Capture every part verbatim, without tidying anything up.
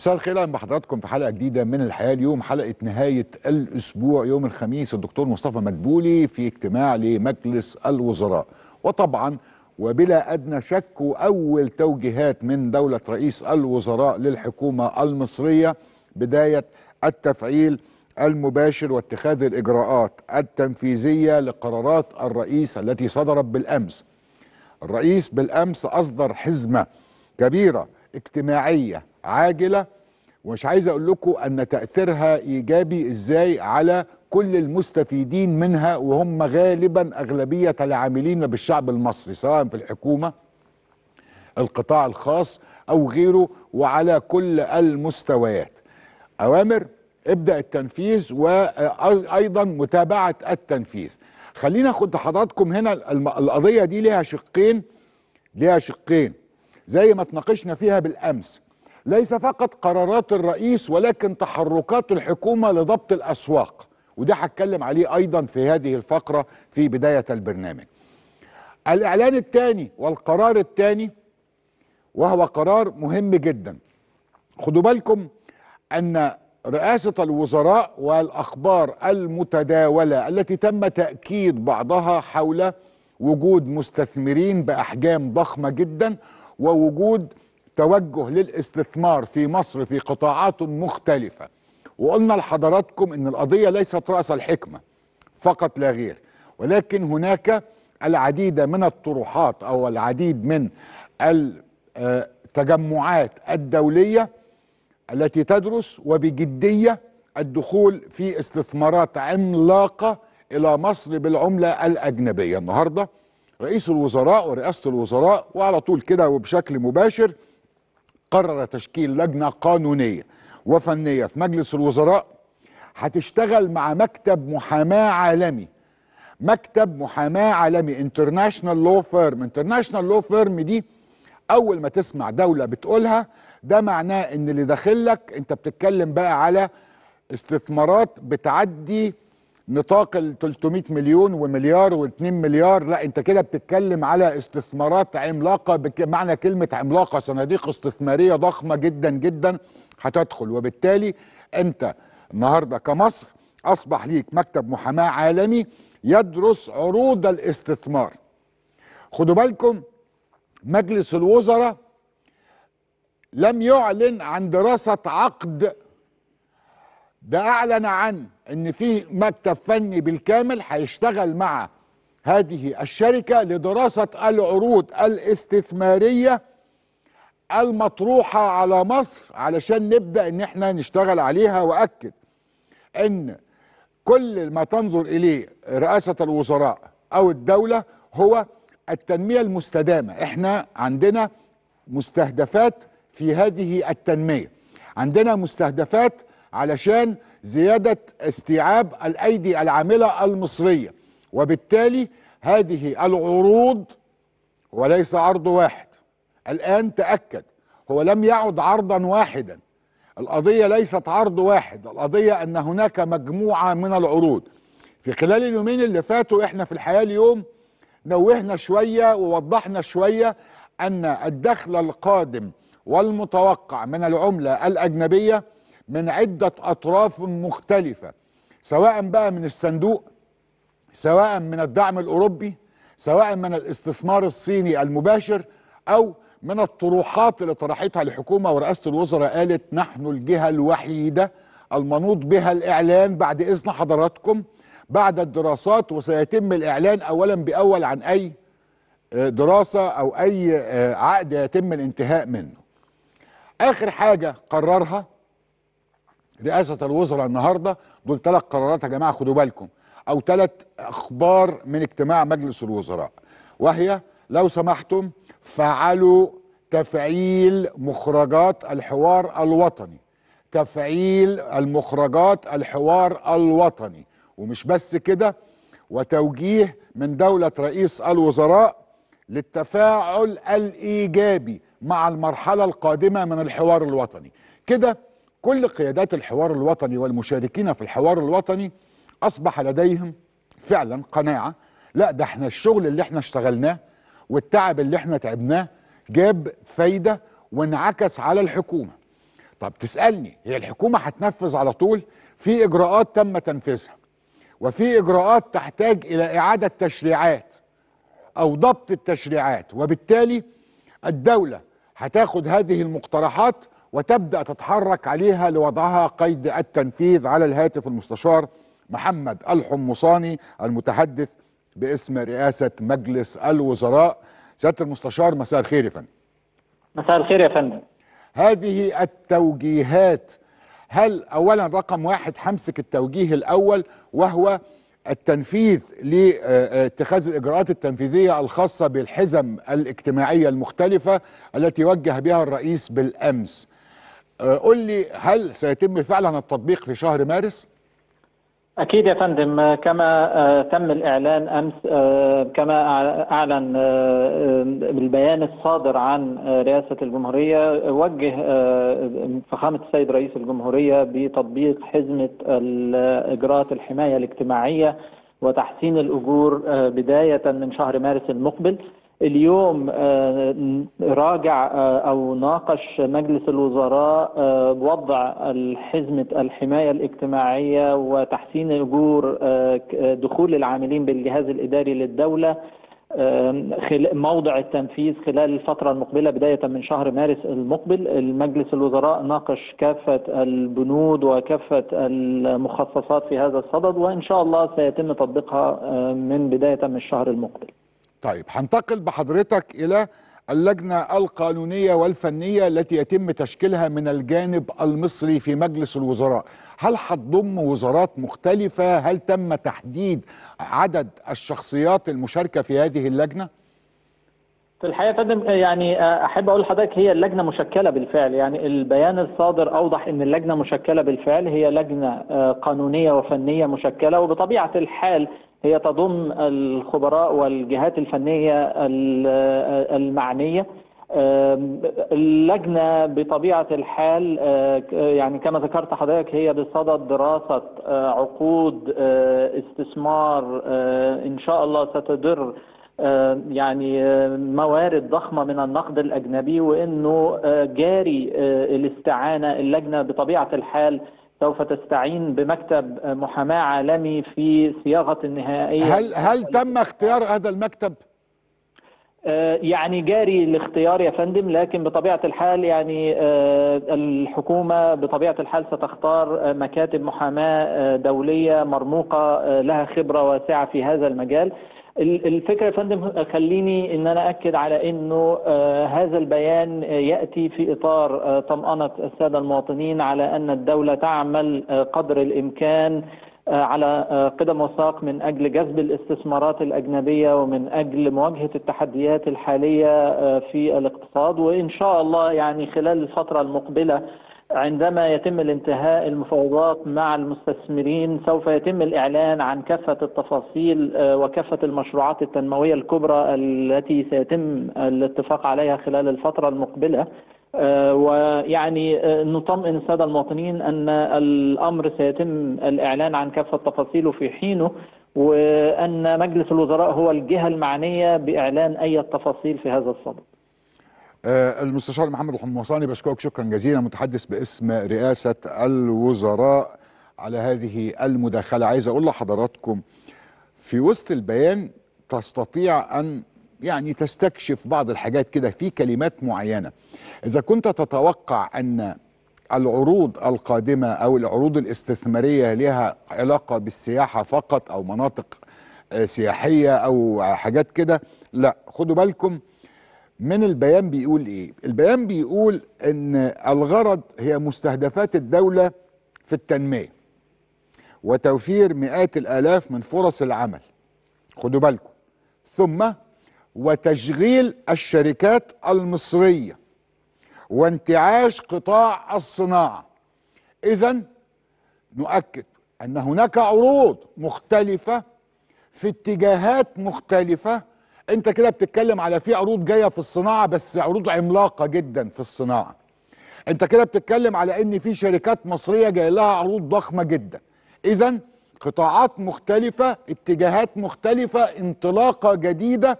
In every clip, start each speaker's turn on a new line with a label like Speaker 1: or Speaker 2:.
Speaker 1: مساء الخير، اهلا بحضراتكم في حلقه جديده من الحياه اليوم، حلقه نهايه الاسبوع يوم الخميس. الدكتور مصطفى مدبولي في اجتماع لمجلس الوزراء، وطبعا وبلا ادنى شك واول توجيهات من دوله رئيس الوزراء للحكومه المصريه بدايه التفعيل المباشر واتخاذ الاجراءات التنفيذيه لقرارات الرئيس التي صدرت بالامس. الرئيس بالامس اصدر حزمه كبيره اجتماعيه عاجله، ومش عايز اقول لكم ان تاثيرها ايجابي ازاي على كل المستفيدين منها، وهم غالبا اغلبيه العاملين بالشعب المصري سواء في الحكومه، القطاع الخاص او غيره، وعلى كل المستويات. اوامر ابدا التنفيذ وايضا متابعه التنفيذ. خلينا اخد حضراتكم هنا القضيه دي ليها شقين ليها شقين زي ما اتناقشنا فيها بالامس. ليس فقط قرارات الرئيس ولكن تحركات الحكومه لضبط الاسواق، وده هتكلم عليه ايضا في هذه الفقره في بدايه البرنامج. الاعلان الثاني والقرار الثاني وهو قرار مهم جدا. خدوا بالكم ان رئاسه الوزراء والاخبار المتداوله التي تم تاكيد بعضها حول وجود مستثمرين باحجام ضخمه جدا ووجود توجه للاستثمار في مصر في قطاعات مختلفه. وقلنا لحضراتكم ان القضيه ليست راس الحكمه فقط لا غير، ولكن هناك العديد من الطروحات او العديد من التجمعات الدوليه التي تدرس وبجديه الدخول في استثمارات عملاقه الى مصر بالعمله الاجنبيه. النهارده رئيس الوزراء ورئاسه الوزراء وعلى طول كده وبشكل مباشر قرر تشكيل لجنه قانونيه وفنيه في مجلس الوزراء هتشتغل مع مكتب محاماه عالمي. مكتب محاماه عالمي انترناشونال لو فيرم. انترناشونال لو فيرم دي اول ما تسمع دوله بتقولها ده معناه ان اللي داخلك انت بتتكلم بقى على استثمارات بتعدي نطاق ال ثلاثمائة مليون ومليار واتنين مليار. لا، انت كده بتتكلم على استثمارات عملاقه، بمعنى كلمه عملاقه صناديق استثماريه ضخمه جدا جدا هتدخل. وبالتالي انت النهارده كمصر اصبح ليك مكتب محاماه عالمي يدرس عروض الاستثمار. خدوا بالكم مجلس الوزراء لم يعلن عن دراسه عقد، ده اعلن عن ان في مكتب فني بالكامل هيشتغل مع هذه الشركه لدراسه العروض الاستثماريه المطروحه على مصر علشان نبدا ان احنا نشتغل عليها. واكد ان كل ما تنظر اليه رئاسه الوزراء او الدوله هو التنميه المستدامه. احنا عندنا مستهدفات في هذه التنميه، عندنا مستهدفات علشان زيادة استيعاب الأيدي العاملة المصرية، وبالتالي هذه العروض وليس عرض واحد. الآن تأكد هو لم يعد عرضا واحدا، القضية ليست عرض واحد، القضية أن هناك مجموعة من العروض. في خلال اليومين اللي فاتوا احنا في الحياة اليوم نوهنا شوية ووضحنا شوية أن الدخل القادم والمتوقع من العملة الأجنبية من عدة أطراف مختلفة، سواء بقى من الصندوق، سواء من الدعم الأوروبي، سواء من الاستثمار الصيني المباشر، أو من الطروحات اللي طرحتها الحكومة. ورئاسة الوزراء قالت نحن الجهة الوحيدة المنوط بها الإعلان بعد إذن حضراتكم بعد الدراسات، وسيتم الإعلان أولا بأول عن أي دراسة أو أي عقد يتم الانتهاء منه. آخر حاجة قررها رئاسة الوزراء النهارده، دول ثلاث قرارات يا جماعه خدوا بالكم، او ثلاث اخبار من اجتماع مجلس الوزراء، وهي لو سمحتم فعلوا تفعيل مخرجات الحوار الوطني. تفعيل المخرجات الحوار الوطني، ومش بس كده، وتوجيه من دولة رئيس الوزراء للتفاعل الإيجابي مع المرحلة القادمة من الحوار الوطني. كده كل قيادات الحوار الوطني والمشاركين في الحوار الوطني أصبح لديهم فعلا قناعة، لا ده احنا الشغل اللي احنا اشتغلناه والتعب اللي احنا تعبناه جاب فايدة وانعكس على الحكومة. طب تسألني هي الحكومة هتنفذ على طول؟ في إجراءات تم تنفيذها، وفي إجراءات تحتاج إلى إعادة تشريعات أو ضبط التشريعات، وبالتالي الدولة هتاخد هذه المقترحات وتبدأ تتحرك عليها لوضعها قيد التنفيذ. على الهاتف المستشار محمد الحمصاني المتحدث باسم رئاسة مجلس الوزراء. سيادة المستشار مساء الخير يا فندم.
Speaker 2: مساء الخير يا فندم.
Speaker 1: هذه التوجيهات، هل اولا رقم واحد همسك التوجيه الاول وهو التنفيذ لاتخاذ الاجراءات التنفيذيه الخاصه بالحزم الاجتماعيه المختلفه التي وجه بها الرئيس بالامس. قل لي هل سيتم فعلا التطبيق في شهر مارس؟
Speaker 2: أكيد يا فندم، كما تم الإعلان أمس، كما أعلن بالبيان الصادر عن رئاسة الجمهورية، وجه فخامة السيد رئيس الجمهورية بتطبيق حزمة الإجراءات الحماية الاجتماعية وتحسين الأجور بداية من شهر مارس المقبل. اليوم راجع أو ناقش مجلس الوزراء وضع حزمة الحماية الاجتماعية وتحسين أجور دخول العاملين بالجهاز الإداري للدولة، موضع التنفيذ خلال الفترة المقبلة بداية من شهر مارس المقبل. المجلس الوزراء ناقش كافة البنود وكافة المخصصات في هذا الصدد، وإن شاء الله سيتم تطبيقها من بداية من الشهر المقبل.
Speaker 1: طيب هنتقل بحضرتك إلى اللجنة القانونية والفنية التي يتم تشكيلها من الجانب المصري في مجلس الوزراء. هل هتضم وزارات مختلفة؟ هل تم تحديد عدد الشخصيات المشاركة في هذه اللجنة؟
Speaker 2: في الحقيقة يا فندم، يعني أحب أقول لحضرتك هي اللجنة مشكلة بالفعل. يعني البيان الصادر أوضح أن اللجنة مشكلة بالفعل، هي لجنة قانونية وفنية مشكلة، وبطبيعة الحال هي تضم الخبراء والجهات الفنية المعنية. اللجنة بطبيعة الحال يعني كما ذكرت حضرتك هي بصدد دراسة عقود استثمار إن شاء الله ستدر يعني موارد ضخمة من النقد الأجنبي، وإنه جاري الاستعانة. اللجنة بطبيعة الحال سوف تستعين بمكتب محاماة عالمي في صياغة النهائية.
Speaker 1: هل هل تم اختيار هذا المكتب؟
Speaker 2: يعني جاري الاختيار يا فندم، لكن بطبيعة الحال يعني الحكومة بطبيعة الحال ستختار مكاتب محاماة دولية مرموقة لها خبرة واسعة في هذا المجال. الفكرة يا فندم خليني ان انا اكد على انه هذا البيان يأتي في اطار طمأنة السادة المواطنين على ان الدولة تعمل قدر الامكان على قدم وساق من أجل جذب الاستثمارات الأجنبية ومن أجل مواجهة التحديات الحالية في الاقتصاد. وإن شاء الله يعني خلال الفترة المقبلة عندما يتم الانتهاء المفاوضات مع المستثمرين سوف يتم الإعلان عن كافة التفاصيل وكافة المشروعات التنموية الكبرى التي سيتم الاتفاق عليها خلال الفترة المقبلة. آه ويعني آه نطمئن السادة المواطنين أن الأمر سيتم الإعلان عن كافة تفاصيله في حينه، وأن مجلس الوزراء هو الجهة المعنية بإعلان أي تفاصيل في هذا الصدد.
Speaker 1: آه المستشار محمد الحمصاني بشكرك شكرا جزيلا، متحدث باسم رئاسة الوزراء، على هذه المداخلة. عايز أقول لحضراتكم في وسط البيان تستطيع أن يعني تستكشف بعض الحاجات كده في كلمات معينة. إذا كنت تتوقع أن العروض القادمة أو العروض الاستثمارية لها علاقة بالسياحة فقط أو مناطق سياحية أو حاجات كده، لا، خدوا بالكم من البيان بيقول إيه. البيان بيقول أن الغرض هي مستهدفات الدولة في التنمية وتوفير مئات الآلاف من فرص العمل، خدوا بالكم، ثم وتشغيل الشركات المصرية وانتعاش قطاع الصناعة. إذن نؤكد أن هناك عروض مختلفة في اتجاهات مختلفة. أنت كده بتتكلم على في عروض جاية في الصناعة، بس عروض عملاقة جدا في الصناعة. أنت كده بتتكلم على أن في شركات مصرية جاي لها عروض ضخمة جدا. إذن قطاعات مختلفة، اتجاهات مختلفة، انطلاقة جديدة،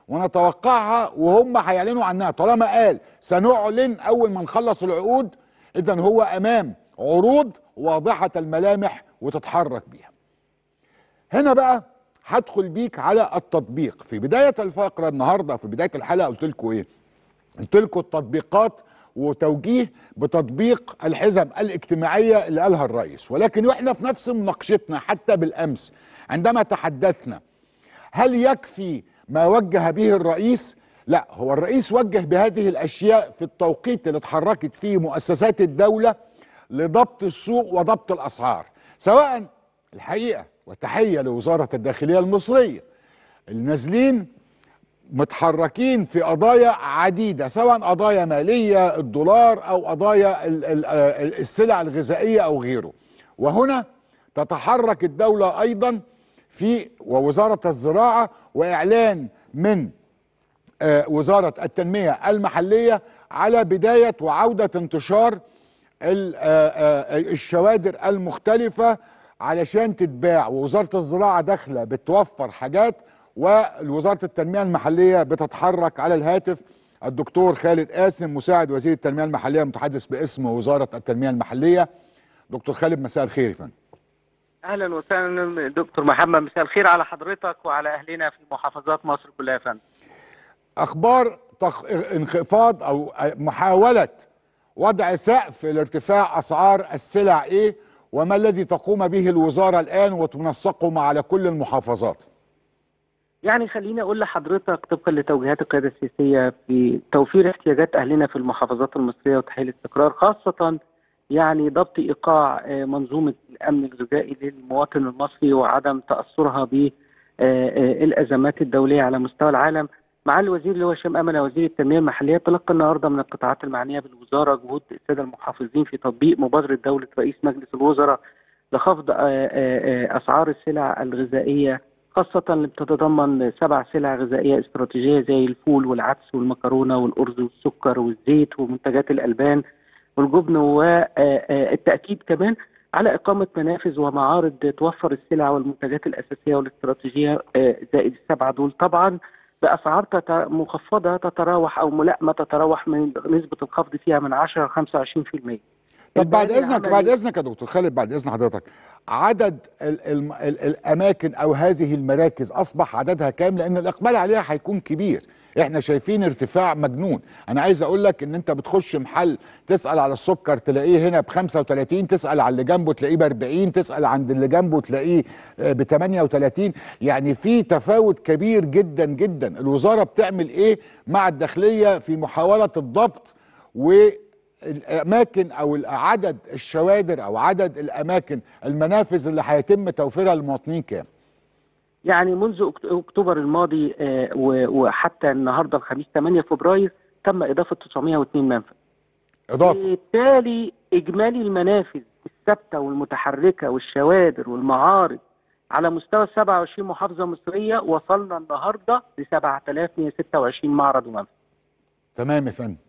Speaker 1: ونتوقعها وهم هيعلنوا عنها. طالما قال سنعلن اول ما نخلص العقود إذن هو أمام عروض واضحة الملامح وتتحرك بيها. هنا بقى هدخل بيك على التطبيق. في بداية الفقرة النهاردة، في بداية الحلقة قلت لكم إيه؟ قلت لكم التطبيقات وتوجيه بتطبيق الحزم الاجتماعية اللي قالها الرئيس، ولكن واحنا في نفس مناقشتنا حتى بالأمس عندما تحدثنا هل يكفي ما وجه به الرئيس؟ لا، هو الرئيس وجه بهذه الأشياء في التوقيت اللي اتحركت فيه مؤسسات الدولة لضبط السوق وضبط الأسعار، سواء الحقيقة وتحية لوزارة الداخلية المصرية اللي نازلين متحركين في قضايا عديدة، سواء قضايا مالية الدولار أو قضايا السلع الغذائية أو غيره. وهنا تتحرك الدولة أيضا في ووزارة الزراعة وإعلان من وزارة التنمية المحلية على بداية وعودة انتشار الشوادر المختلفة علشان تتباع، ووزارة الزراعة داخلة بتوفر حاجات ووزارة التنمية المحلية بتتحرك على الهاتف. الدكتور خالد قاسم مساعد وزير التنمية المحلية متحدث باسم وزارة التنمية المحلية. دكتور خالد مساء الخير يا فندم.
Speaker 3: اهلا وسهلا دكتور محمد، مساء الخير على حضرتك وعلى اهلنا في محافظات مصر كلها يا فندم.
Speaker 1: اخبار تخ... انخفاض او محاولة وضع سقف لارتفاع اسعار السلع ايه، وما الذي تقوم به الوزارة الان وتنسقه على كل المحافظات؟
Speaker 3: يعني خليني اقول لحضرتك طبقا لتوجيهات القياده السياسيه في توفير احتياجات اهلنا في المحافظات المصريه وتحقيق الاستقرار، خاصه يعني ضبط ايقاع منظومه الامن الغذائي للمواطن المصري وعدم تاثرها بالازمات الدوليه على مستوى العالم. مع الوزير اللي هو هشام امنه وزير التنميه المحليه تلقى النهارده من القطاعات المعنيه بالوزاره جهود الساده المحافظين في تطبيق مبادره دوله رئيس مجلس الوزراء لخفض اسعار السلع الغذائيه، خاصة اللي بتتضمن سبع سلع غذائية استراتيجية زي الفول والعدس والمكرونة والأرز والسكر والزيت ومنتجات الألبان والجبن، والتأكيد كمان على إقامة منافذ ومعارض توفر السلع والمنتجات الأساسية والاستراتيجية زائد السبعة دول، طبعا بأسعار مخفضة تتراوح أو ملائمة تتراوح من نسبة الخفض فيها من عشرة ل خمسة وعشرين بالمئة.
Speaker 1: طب بعد اذنك بعد اذنك يا دكتور خالد، بعد اذن حضرتك، عدد ال ال ال الاماكن او هذه المراكز اصبح عددها كام؟ لان الاقبال عليها هيكون كبير، احنا شايفين ارتفاع مجنون. انا عايز اقول لك ان انت بتخش محل تسال على السكر تلاقيه هنا ب خمسة وثلاثين، تسال على اللي جنبه تلاقيه ب أربعين، تسال عند اللي جنبه تلاقيه ب ثمانية وثلاثين، يعني في تفاوت كبير جدا جدا. الوزاره بتعمل ايه مع الداخليه في محاوله الضبط و الاماكن او عدد الشوادر او عدد الاماكن المنافذ اللي هيتم توفيرها للمواطنين كام؟
Speaker 3: يعني منذ اكتوبر الماضي وحتى النهارده الخميس ثمانية فبراير تم اضافه تسعمئة واثنين منفذ
Speaker 1: اضافه.
Speaker 3: بالتالي اجمالي المنافذ الثابته والمتحركه والشوادر والمعارض على مستوى سبعة وعشرين محافظه مصريه وصلنا النهارده ل سبعة آلاف ومئة وستة وعشرين معرض ومنفذ.
Speaker 1: تمام يا فندم.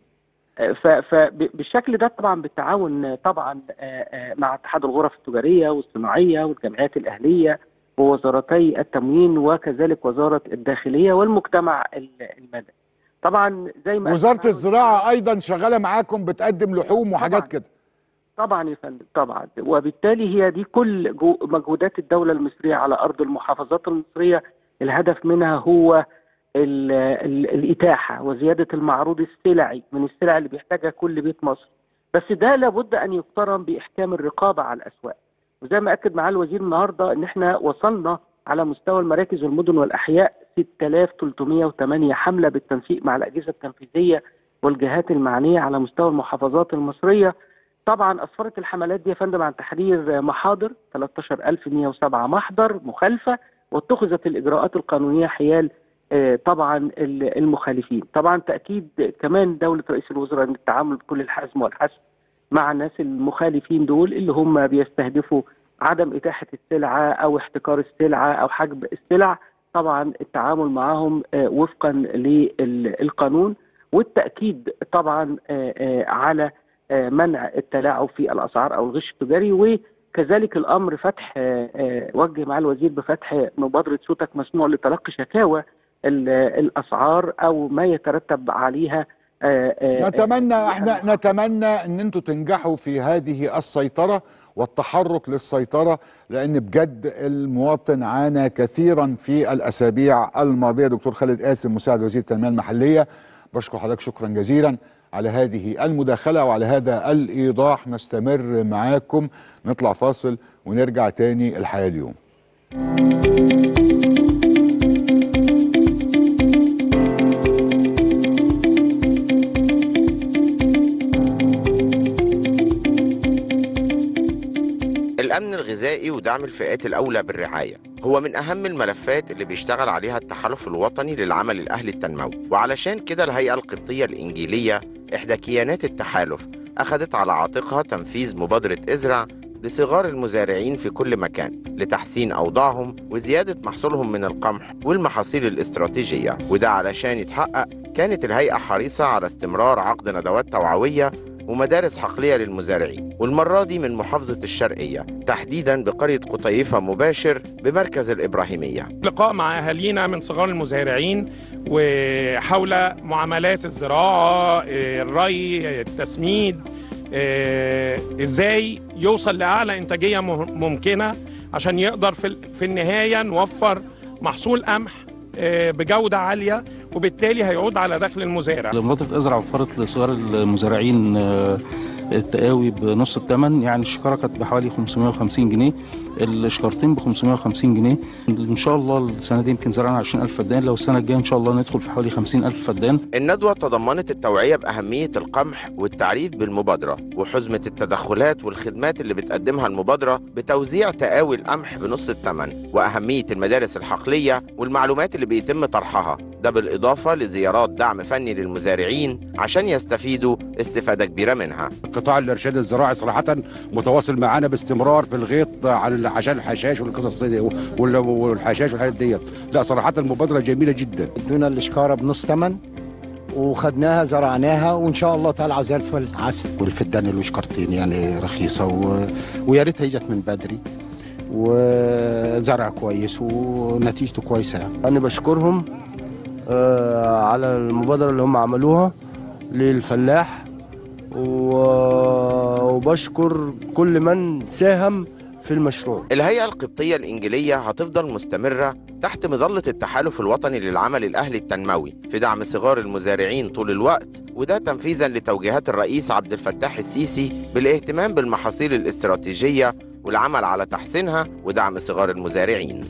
Speaker 3: فبالشكل ده طبعا بالتعاون طبعا مع اتحاد الغرف التجاريه والصناعيه والجمعيات الاهليه ووزارتي التموين وكذلك وزاره الداخليه والمجتمع المدني. طبعا زي ما
Speaker 1: وزاره الزراعه ايضا شغاله معاكم بتقدم لحوم وحاجات كده.
Speaker 3: طبعا يا فندم طبعا، وبالتالي هي دي كل مجهودات الدوله المصريه على ارض المحافظات المصريه، الهدف منها هو ال ال الإتاحة وزيادة المعروض السلعي من السلع اللي بيحتاجها كل بيت مصر، بس ده لابد أن يقترن بإحكام الرقابة على الأسواق. وزي ما أكد معالي الوزير النهاردة إن إحنا وصلنا على مستوى المراكز والمدن والأحياء ستة آلاف وثلاثمئة وثمانية حملة بالتنسيق مع الأجهزة التنفيذية والجهات المعنية على مستوى المحافظات المصرية. طبعا أسفرت الحملات دي يا فندم عن تحرير محاضر ثلاثة عشر ألف ومئة وسبعة محضر مخالفة، واتخذت الإجراءات القانونية حيال طبعا المخالفين. طبعا تأكيد كمان دولة رئيس الوزراء ان التعامل بكل الحزم والحسم مع الناس المخالفين دول اللي هم بيستهدفوا عدم إتاحة السلعة او احتكار السلعة او حجب السلع، طبعا التعامل معهم وفقا للقانون، والتأكيد طبعا على منع التلاعب في الأسعار او الغش التجاري. وكذلك الامر فتح وجه مع الوزير بفتح مبادرة صوتك مسموع لتلقي شكاوى الاسعار او ما يترتب عليها
Speaker 1: نتمنى احنا نتمنى ان انتم تنجحوا في هذه السيطرة والتحرك للسيطرة، لان بجد المواطن عانى كثيرا في الاسابيع الماضية. دكتور خالد قاسم مساعد وزير التنمية المحلية، بشكر حضرتك شكرا جزيلا على هذه المداخلة وعلى هذا الايضاح. نستمر معاكم، نطلع فاصل ونرجع تاني الحياة اليوم.
Speaker 4: الأمن الغذائي ودعم الفئات الأولى بالرعاية هو من أهم الملفات اللي بيشتغل عليها التحالف الوطني للعمل الأهلي التنموي، وعلشان كده الهيئة القبطية الإنجيلية إحدى كيانات التحالف أخذت على عاتقها تنفيذ مبادرة ازرع لصغار المزارعين في كل مكان لتحسين أوضاعهم وزيادة محصولهم من القمح والمحاصيل الاستراتيجية. وده علشان يتحقق كانت الهيئة حريصة على استمرار عقد ندوات توعوية ومدارس حقلية للمزارعين، والمرة دي من محافظة الشرقية تحديداً بقرية قطيفة مباشر بمركز الإبراهيمية.
Speaker 5: لقاء مع أهالينا من صغار المزارعين وحول معاملات الزراعة، الري، التسميد، إزاي يوصل لأعلى إنتاجية ممكنة عشان يقدر في النهاية نوفر محصول قمح بجودة عالية، وبالتالي هيعود على دخل المزارع.
Speaker 6: مبادرة ازرع وفرت لصغار المزارعين التقاوي بنص الثمن، يعني الشكارة كانت بحوالي خمسمائة وخمسين جنيه، الشكارتين ب خمسمائة وخمسين جنيه. ان شاء الله السنه دي يمكن زرعنا عشرين ألف فدان، لو السنه الجايه ان شاء الله ندخل في حوالي خمسين ألف فدان.
Speaker 4: الندوه تضمنت التوعيه باهميه القمح والتعريف بالمبادره وحزمه التدخلات والخدمات اللي بتقدمها المبادره بتوزيع تقاوي القمح بنص الثمن، واهميه المدارس الحقليه والمعلومات اللي بيتم طرحها، ده بالاضافه لزيارات دعم فني للمزارعين عشان يستفيدوا استفاده كبيره منها.
Speaker 7: قطاع الارشاد الزراعي صراحه متواصل معانا باستمرار في الغيط عن عشان الحشاش والقصص دي والحشاش والحاجات ديت. لا صراحه المبادره جميله جدا.
Speaker 8: ادونا الاشكاره بنص ثمن وخدناها زرعناها وان شاء الله طالعه زي الفل عسل.
Speaker 9: والفدان الوشكرتين يعني رخيصه و... ويا ريتها اجت من بدري، وزرع كويس ونتيجته كويسه يعني.
Speaker 10: انا بشكرهم آه على المبادره اللي هم عملوها للفلاح، وبشكر كل من ساهم في المشروع.
Speaker 4: الهيئة القبطية الإنجيلية هتفضل مستمرة تحت مظلة التحالف الوطني للعمل الأهلي التنموي في دعم صغار المزارعين طول الوقت، وده تنفيذا لتوجيهات الرئيس عبد الفتاح السيسي بالاهتمام بالمحاصيل الاستراتيجية والعمل على تحسينها ودعم صغار المزارعين.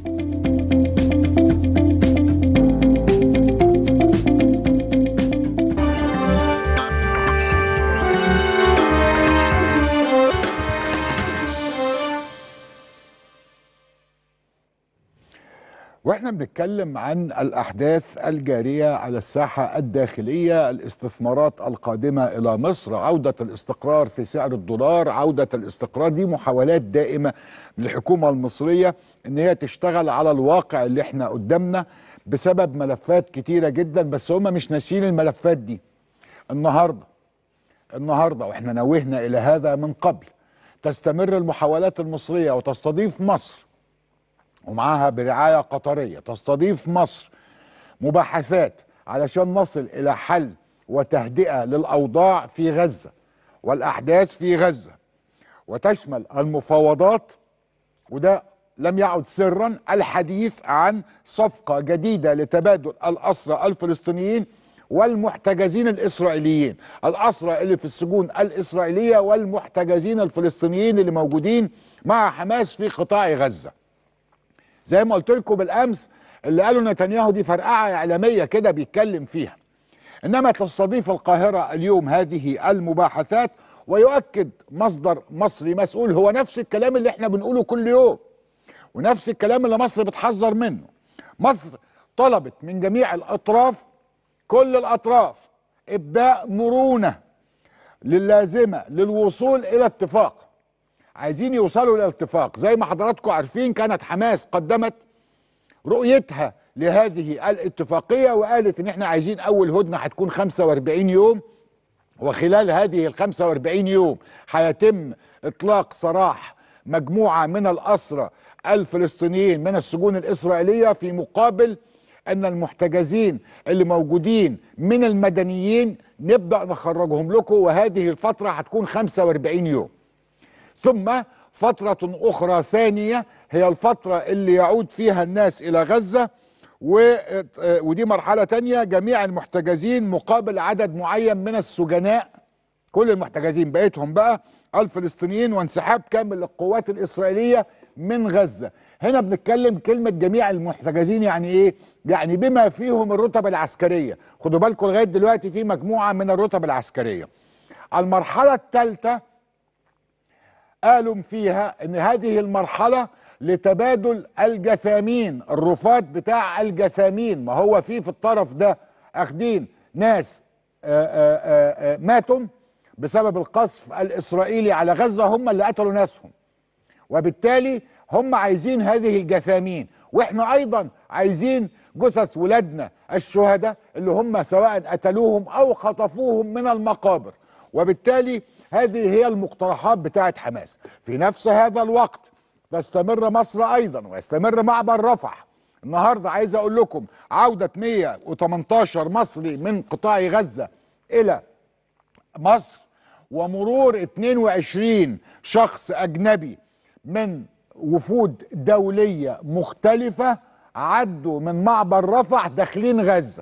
Speaker 1: واحنا بنتكلم عن الاحداث الجاريه على الساحه الداخليه، الاستثمارات القادمه الى مصر، عوده الاستقرار في سعر الدولار، عوده الاستقرار، دي محاولات دائمه للحكومه المصريه ان هي تشتغل على الواقع اللي احنا قدامنا بسبب ملفات كتيره جدا، بس هم مش ناسيين الملفات دي. النهارده النهارده واحنا نوهنا الى هذا من قبل، تستمر المحاولات المصريه وتستضيف مصر ومعاها برعاية قطرية، تستضيف مصر مباحثات علشان نصل إلى حل وتهدئة للأوضاع في غزة والأحداث في غزة، وتشمل المفاوضات، وده لم يعد سرا، الحديث عن صفقة جديدة لتبادل الأسرى الفلسطينيين والمحتجزين الإسرائيليين، الأسرى اللي في السجون الإسرائيلية والمحتجزين الفلسطينيين اللي موجودين مع حماس في قطاع غزة. زي ما قلت لكم بالامس، اللي قالوا نتنياهو دي فرقعه اعلاميه كده بيتكلم فيها، انما تستضيف القاهره اليوم هذه المباحثات، ويؤكد مصدر مصري مسؤول هو نفس الكلام اللي احنا بنقوله كل يوم ونفس الكلام اللي مصر بتحذر منه. مصر طلبت من جميع الاطراف، كل الاطراف، ابداء مرونه للازمه للوصول الى اتفاق. عايزين يوصلوا لاتفاق. زي ما حضراتكم عارفين، كانت حماس قدمت رؤيتها لهذه الاتفاقية وقالت ان احنا عايزين اول هدنة هتكون خمسة وأربعين يوم، وخلال هذه ال خمسة وأربعين يوم هيتم اطلاق سراح مجموعة من الأسرى الفلسطينيين من السجون الإسرائيلية في مقابل ان المحتجزين اللي موجودين من المدنيين نبدأ نخرجهم لكم، وهذه الفترة هتكون خمسة وأربعين يوم. ثم فترة أخرى ثانية هي الفترة اللي يعود فيها الناس إلى غزة، ودي مرحلة تانية، جميع المحتجزين مقابل عدد معين من السجناء، كل المحتجزين بقيتهم بقى الفلسطينيين، وانسحاب كامل للقوات الإسرائيلية من غزة. هنا بنتكلم كلمة جميع المحتجزين يعني ايه؟ يعني بما فيهم الرتب العسكرية. خدوا بالكم لغاية دلوقتي في مجموعة من الرتب العسكرية. المرحلة الثالثة قالوا فيها ان هذه المرحلة لتبادل الجثامين، الرفات بتاع الجثامين. ما هو في في الطرف ده اخدين ناس آآ آآ ماتوا بسبب القصف الإسرائيلي على غزة، هم اللي قتلوا ناسهم، وبالتالي هم عايزين هذه الجثامين، واحنا ايضا عايزين جثث ولادنا الشهداء اللي هم سواء قتلوهم او خطفوهم من المقابر. وبالتالي هذه هي المقترحات بتاعت حماس. في نفس هذا الوقت تستمر مصر ايضا ويستمر معبر رفح. النهارده عايز اقول لكم عودة مئة وثمانية عشر مصري من قطاع غزة الى مصر، ومرور اثنين وعشرين شخص اجنبي من وفود دولية مختلفة عدوا من معبر رفح داخلين غزة.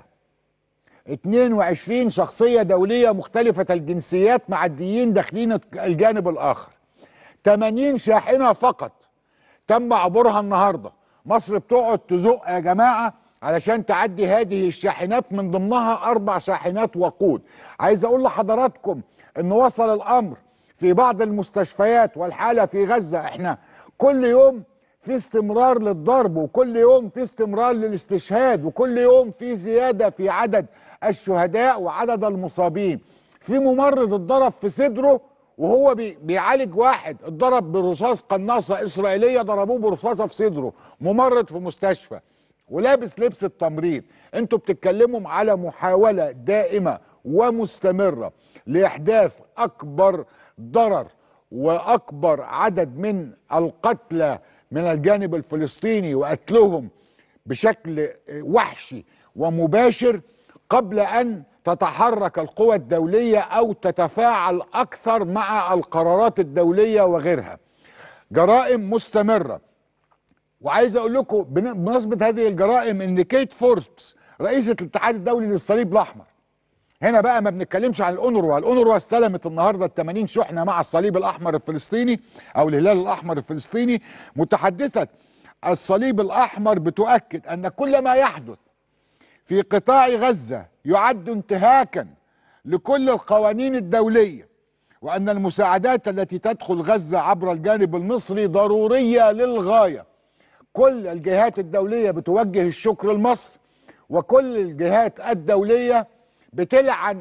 Speaker 1: اثنين وعشرين شخصية دولية مختلفة الجنسيات معديين داخلين الجانب الآخر. ثمانين شاحنة فقط تم عبورها النهاردة. مصر بتقعد تزق يا جماعة علشان تعدي هذه الشاحنات، من ضمنها أربع شاحنات وقود. عايز أقول لحضراتكم إن وصل الأمر في بعض المستشفيات والحالة في غزة، إحنا كل يوم في استمرار للضرب، وكل يوم في استمرار للاستشهاد، وكل يوم في زيادة في عدد الشهداء وعدد المصابين. في ممرض اتضرب في صدره وهو بي بيعالج واحد، اتضرب برصاص قناصة إسرائيلية، ضربوه برصاصة في صدره، ممرض في مستشفى ولابس لبس التمريض. انتوا بتتكلموا على محاولة دائمة ومستمرة لإحداث أكبر ضرر وأكبر عدد من القتلى من الجانب الفلسطيني وقتلهم بشكل وحشي ومباشر قبل أن تتحرك القوى الدولية أو تتفاعل أكثر مع القرارات الدولية وغيرها. جرائم مستمرة. وعايز أقول لكم بمناسبة هذه الجرائم إن كيت فوربس رئيسة الاتحاد الدولي للصليب الأحمر، هنا بقى ما بنتكلمش عن الأونروا، الأونروا استلمت النهارده ال ثمانين شحنة مع الصليب الأحمر الفلسطيني أو الهلال الأحمر الفلسطيني. متحدثة الصليب الأحمر بتؤكد أن كل ما يحدث في قطاع غزة يعد انتهاكا لكل القوانين الدولية، وأن المساعدات التي تدخل غزة عبر الجانب المصري ضرورية للغاية. كل الجهات الدولية بتوجه الشكر لمصر، وكل الجهات الدولية بتلعن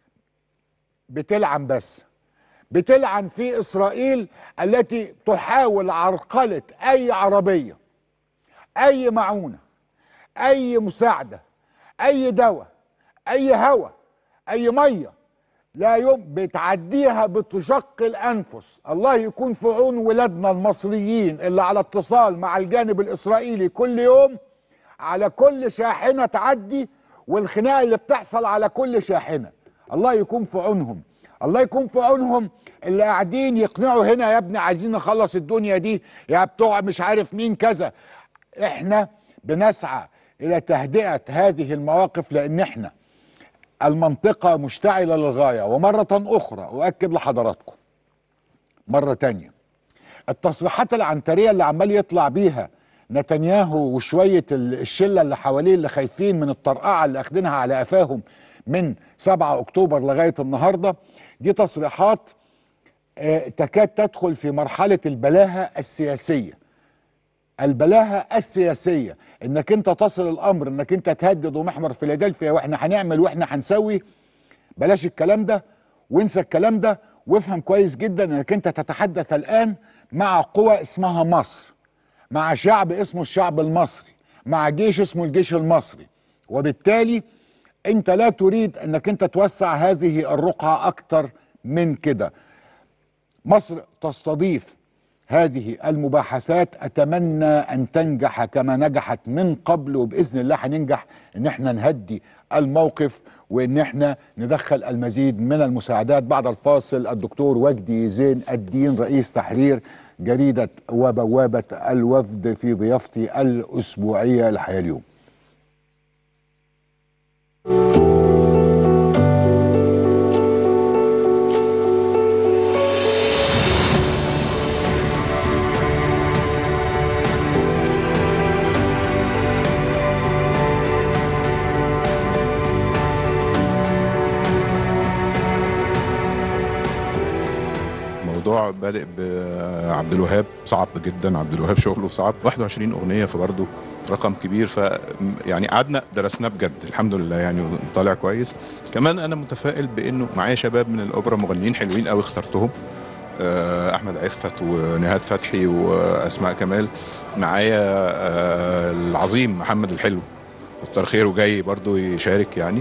Speaker 1: بتلعن بس بتلعن في إسرائيل التي تحاول عرقلة أي عربية، أي معونة، أي مساعدة، أي دواء، أي هواء، أي مية، لا يوم بتعديها بتشق الأنفس. الله يكون في عون ولادنا المصريين اللي على اتصال مع الجانب الإسرائيلي كل يوم على كل شاحنة تعدي، والخناقة اللي بتحصل على كل شاحنة. الله يكون في عونهم، الله يكون في عونهم اللي قاعدين يقنعوا هنا يا ابني عايزين نخلص الدنيا دي يا بتوع مش عارف مين كذا. احنا بنسعى الى تهدئة هذه المواقف لان احنا المنطقة مشتعلة للغاية. ومرة اخرى اؤكد لحضراتكم مرة تانية، التصريحات العنترية اللي عمال يطلع بيها نتنياهو وشوية الشلة اللي حواليه اللي خايفين من الطرقعة اللي اخدينها على قفاهم من سبعة اكتوبر لغاية النهاردة، دي تصريحات اه تكاد تدخل في مرحلة البلاهة السياسية. البلاهة السياسية انك انت تصل الامر انك انت تهدد ومحور فيلادلفيا واحنا هنعمل واحنا هنسوي. بلاش الكلام ده وانسى الكلام ده، وافهم كويس جدا انك انت تتحدث الان مع قوى اسمها مصر، مع شعب اسمه الشعب المصري، مع جيش اسمه الجيش المصري، وبالتالي انت لا تريد انك انت توسع هذه الرقعة اكتر من كده. مصر تستضيف هذه المباحثات أتمنى أن تنجح كما نجحت من قبل، وبإذن الله هننجح إن احنا نهدي الموقف وإن احنا ندخل المزيد من المساعدات. بعد الفاصل الدكتور وجدي زين الدين رئيس تحرير جريدة وبوابة الوفد في ضيافتي الأسبوعية لحياة اليوم.
Speaker 11: الموضوع بادئ بعبد الوهاب، صعب جدا. عبد الوهاب شغله صعب، واحد وعشرين اغنيه فبرضه رقم كبير، ف يعني قعدنا درسناه بجد الحمد لله يعني طالع كويس. كمان انا متفائل بانه معايا شباب من الاوبرا مغنيين حلوين قوي اخترتهم، احمد عفت ونهاد فتحي واسماء كمال، معايا العظيم محمد الحلو كتر خيره جاي برضه يشارك يعني،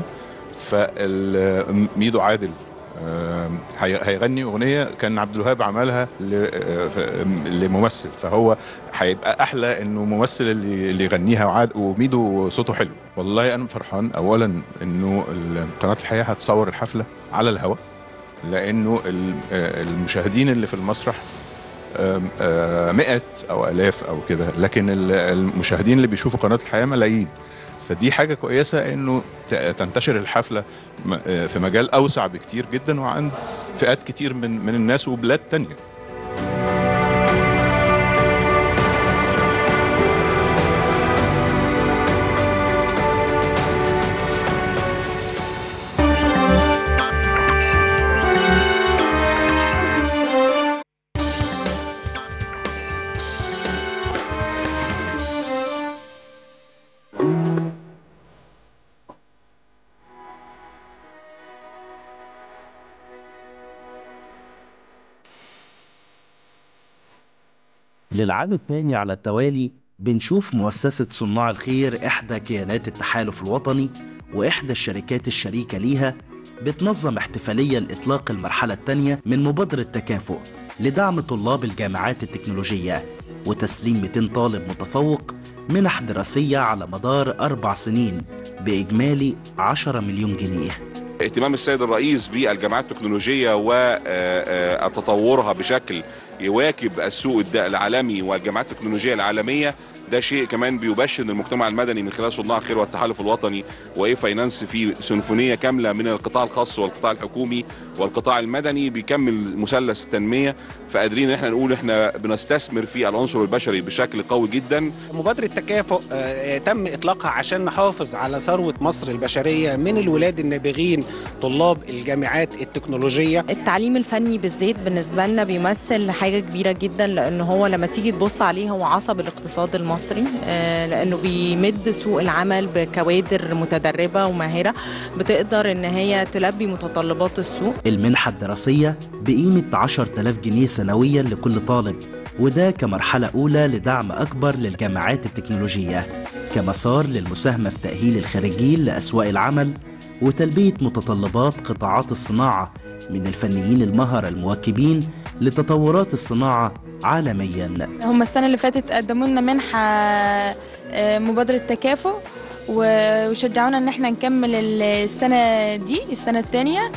Speaker 11: فميدو عادل هيغني اغنيه كان عبد الوهاب عملها لممثل، فهو هيبقى احلى انه ممثل اللي اللي يغنيها، وميدو صوته حلو. والله انا فرحان اولا انه قناه الحياه هتصور الحفله على الهواء، لانه المشاهدين اللي في المسرح مئات او الاف او كده، لكن المشاهدين اللي بيشوفوا قناه الحياه ملايين، فدي حاجة كويسة انه تنتشر الحفلة في مجال اوسع بكتير جدا وعند فئات كتير من من الناس وبلاد تانية.
Speaker 12: للعام الثاني على التوالي بنشوف مؤسسة صناع الخير، إحدى كيانات التحالف الوطني وإحدى الشركات الشريكة ليها، بتنظم احتفالية لإطلاق المرحلة الثانية من مبادرة تكافؤ لدعم طلاب الجامعات التكنولوجية وتسليم مئتين طالب متفوق منح دراسية على مدار أربع سنين بإجمالي عشرة مليون جنيه.
Speaker 13: اهتمام السيد الرئيس بالجامعات التكنولوجية وتطورها بشكل يواكب السوق العالمي والجامعات التكنولوجية العالمية، ده شيء كمان بيبشر المجتمع المدني من خلال صناع الخير والتحالف الوطني واي فاينانس في سيمفونية كاملة من القطاع الخاص والقطاع الحكومي والقطاع المدني بيكمل مثلث التنمية، فقادرين ان احنا نقول احنا بنستثمر في العنصر البشري بشكل قوي جدا.
Speaker 14: مبادرة تكافؤ تم اطلاقها عشان نحافظ على ثروة مصر البشرية من الولاد النابغين طلاب الجامعات التكنولوجية.
Speaker 15: التعليم الفني بالذات بالنسبة لنا بيمثل حاجة كبيرة جدا، لأنه هو لما تيجي تبص عليه هو عصب الاقتصاد المصري، لأنه بيمد سوق العمل بكوادر متدربة وماهرة بتقدر إن هي تلبي متطلبات السوق.
Speaker 12: المنحة الدراسية بقيمة عشرة آلاف جنيه سنويا لكل طالب، وده كمرحلة أولى لدعم أكبر للجامعات التكنولوجية، كمسار للمساهمة في تأهيل الخريجين لأسواق العمل وتلبية متطلبات قطاعات الصناعة من الفنيين المهرة المواكبين لتطورات الصناعة عالميا.
Speaker 16: هم السنة اللي فاتت قدموا لنا منحة مبادرة تكافؤ وشجعونا ان احنا نكمل السنة دي السنة الثانية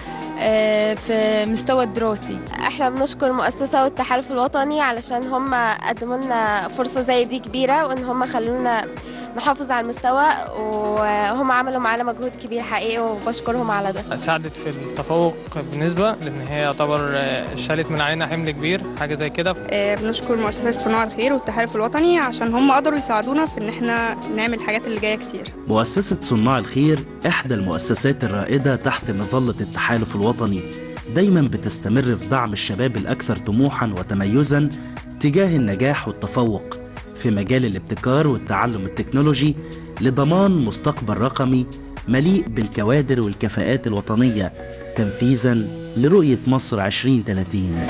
Speaker 16: في مستوى الدراسي.
Speaker 17: احنا بنشكر مؤسسة والتحالف الوطني علشان هم قدموا لنا فرصة زي دي كبيرة، وان هم خلونا نحافظ على المستوى، وهم عملوا معانا مجهود كبير حقيقي وبشكرهم على ده.
Speaker 18: ساعدت في التفوق بالنسبة لان هي يعتبر شالت من علينا حمل كبير حاجة زي كده.
Speaker 19: بنشكر مؤسسة صناع الخير والتحالف الوطني عشان هم قدروا يساعدونا في ان احنا نعمل الحاجات اللي جاية كتير.
Speaker 12: مؤسسة صناع الخير إحدى المؤسسات الرائدة تحت مظلة التحالف الوطني، دايما بتستمر في دعم الشباب الأكثر طموحا وتميزا تجاه النجاح والتفوق في مجال الابتكار والتعلم التكنولوجي لضمان مستقبل رقمي مليء بالكوادر والكفاءات الوطنية تنفيذا لرؤية مصر عشرين ثلاثين.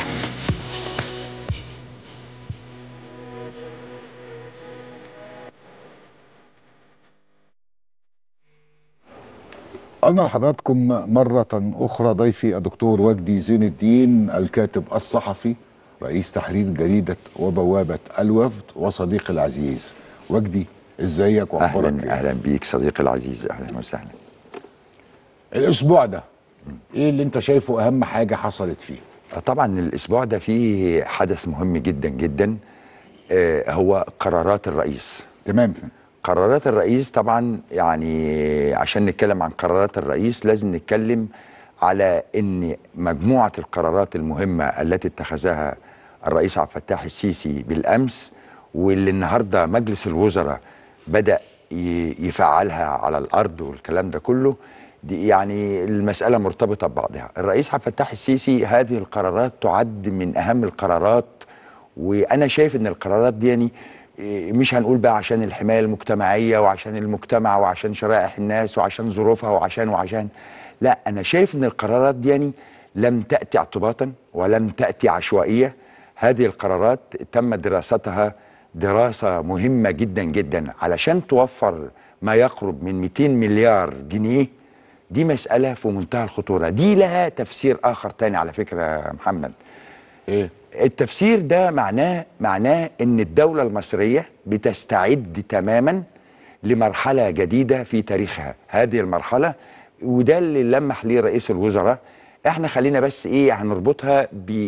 Speaker 1: أنا حضراتكم مرة أخرى ضيفي الدكتور وجدي زين الدين الكاتب الصحفي رئيس تحرير جريدة وبوابة الوفد وصديقي العزيز. وجدي، ازيك واخبارك
Speaker 20: اهلا اهلا بيك صديقي العزيز، اهلا وسهلا.
Speaker 1: الاسبوع ده ايه اللي انت شايفه اهم حاجة حصلت فيه؟
Speaker 20: طبعا الاسبوع ده فيه حدث مهم جدا جدا، آه هو قرارات الرئيس.
Speaker 1: تمام.
Speaker 20: قرارات الرئيس طبعا، يعني عشان نتكلم عن قرارات الرئيس لازم نتكلم على ان مجموعة القرارات المهمة التي اتخذها الرئيس عبد الفتاح السيسي بالامس، واللي النهارده مجلس الوزراء بدأ يفعلها على الارض والكلام ده كله، دي يعني المسألة مرتبطة ببعضها. الرئيس عبد الفتاح السيسي هذه القرارات تعد من أهم القرارات، وأنا شايف إن القرارات دي يعني مش هنقول بقى عشان الحماية المجتمعية وعشان المجتمع وعشان شرائح الناس وعشان ظروفها وعشان وعشان لا، أنا شايف إن القرارات دي يعني لم تأتي اعتباطا ولم تأتي عشوائية. هذه القرارات تم دراستها دراسة مهمة جدا جدا علشان توفر ما يقرب من مئتين مليار جنيه. دي مسألة في منتهى الخطورة، دي لها تفسير آخر تاني على فكرة يا محمد.
Speaker 1: إيه؟
Speaker 20: التفسير ده معناه معناه إن الدولة المصرية بتستعد تماما لمرحلة جديدة في تاريخها. هذه المرحلة وده اللي لمح ليه رئيس الوزراء. احنا خلينا بس ايه هنربطها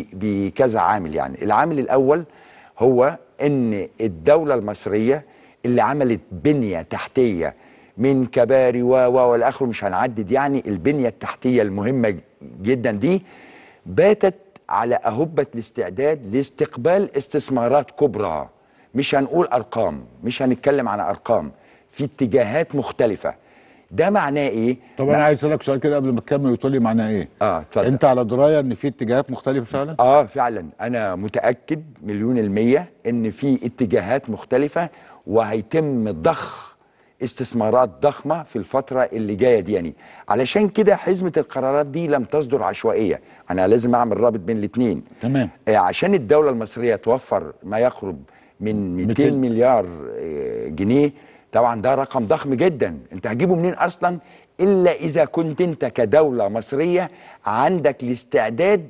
Speaker 20: بكذا عامل. يعني العامل الأول هو إن الدولة المصرية اللي عملت بنية تحتية من كباري و و والاخر مش هنعدد، يعني البنيه التحتيه المهمه جدا دي باتت على اهبه الاستعداد لاستقبال استثمارات كبرى. مش هنقول ارقام، مش هنتكلم عن ارقام، في اتجاهات مختلفه. ده معناه ايه؟
Speaker 1: طب انا عايز اسالك سؤال كده قبل ما تكمل وتقول لي معناه ايه؟
Speaker 20: اه اتفضل.
Speaker 1: انت على درايه ان في اتجاهات مختلفه فعلا؟
Speaker 20: اه فعلا، انا متاكد مليون الميه ان في اتجاهات مختلفه، وهيتم ضخ استثمارات ضخمة في الفترة اللي جاية دي. يعني علشان كده حزمة القرارات دي لم تصدر عشوائية. أنا لازم أعمل رابط بين الاتنين.
Speaker 1: تمام.
Speaker 20: آه عشان الدولة المصرية توفر ما يقرب من مئتين مليار آه جنيه، طبعا ده رقم ضخم جدا. أنت هتجيبه منين أصلا إلا إذا كنت أنت كدولة مصرية عندك الاستعداد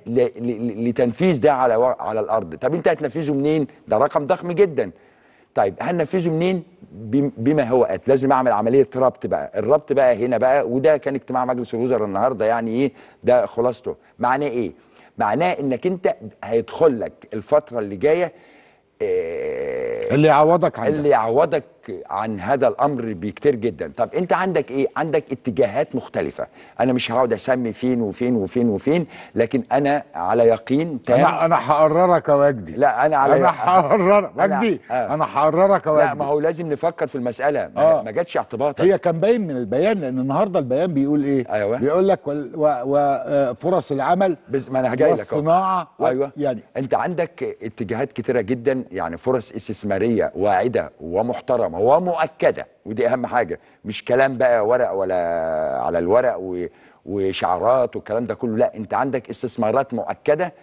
Speaker 20: لتنفيذ ده على على الأرض. طب أنت هتنفذه منين؟ ده رقم ضخم جدا. طيب هننفذه منين؟ بما هو آت. لازم اعمل عمليه ربط بقى. الربط بقى هنا بقى، وده كان اجتماع مجلس الوزراء النهارده. يعني ايه ده خلاصته؟ معناه ايه؟ معناه انك انت هيدخل لك الفتره اللي جايه
Speaker 1: إيه اللي يعوضك عن
Speaker 20: اللي يعوضك عن هذا الامر بكتير جدا. طب انت عندك ايه؟ عندك اتجاهات مختلفه. انا مش هقعد اسمي فين وفين وفين وفين، لكن انا على يقين تام.
Speaker 1: انا انا هقررك يا وجدي.
Speaker 20: لا انا على
Speaker 1: انا هقررك وجدي.
Speaker 20: آه.
Speaker 1: انا هقررك يا وجدي.
Speaker 20: لا ما هو لازم نفكر في المساله.
Speaker 1: آه.
Speaker 20: ما جاتش اعتباطا.
Speaker 1: هي كان باين من البيان، لان النهارده البيان بيقول ايه؟
Speaker 20: ايوه
Speaker 1: بيقول لك وفرص العمل
Speaker 20: بس ما انا جاي لك
Speaker 1: والصناعه
Speaker 20: و... ايوه
Speaker 1: يعني
Speaker 20: انت عندك اتجاهات كتيره جدا، يعني فرص استثماريه واعده ومحترمه ومؤكده، ودي اهم حاجه. مش كلام بقى ورق ولا على الورق و... وشعارات والكلام ده كله. لا، انت عندك استثمارات مؤكده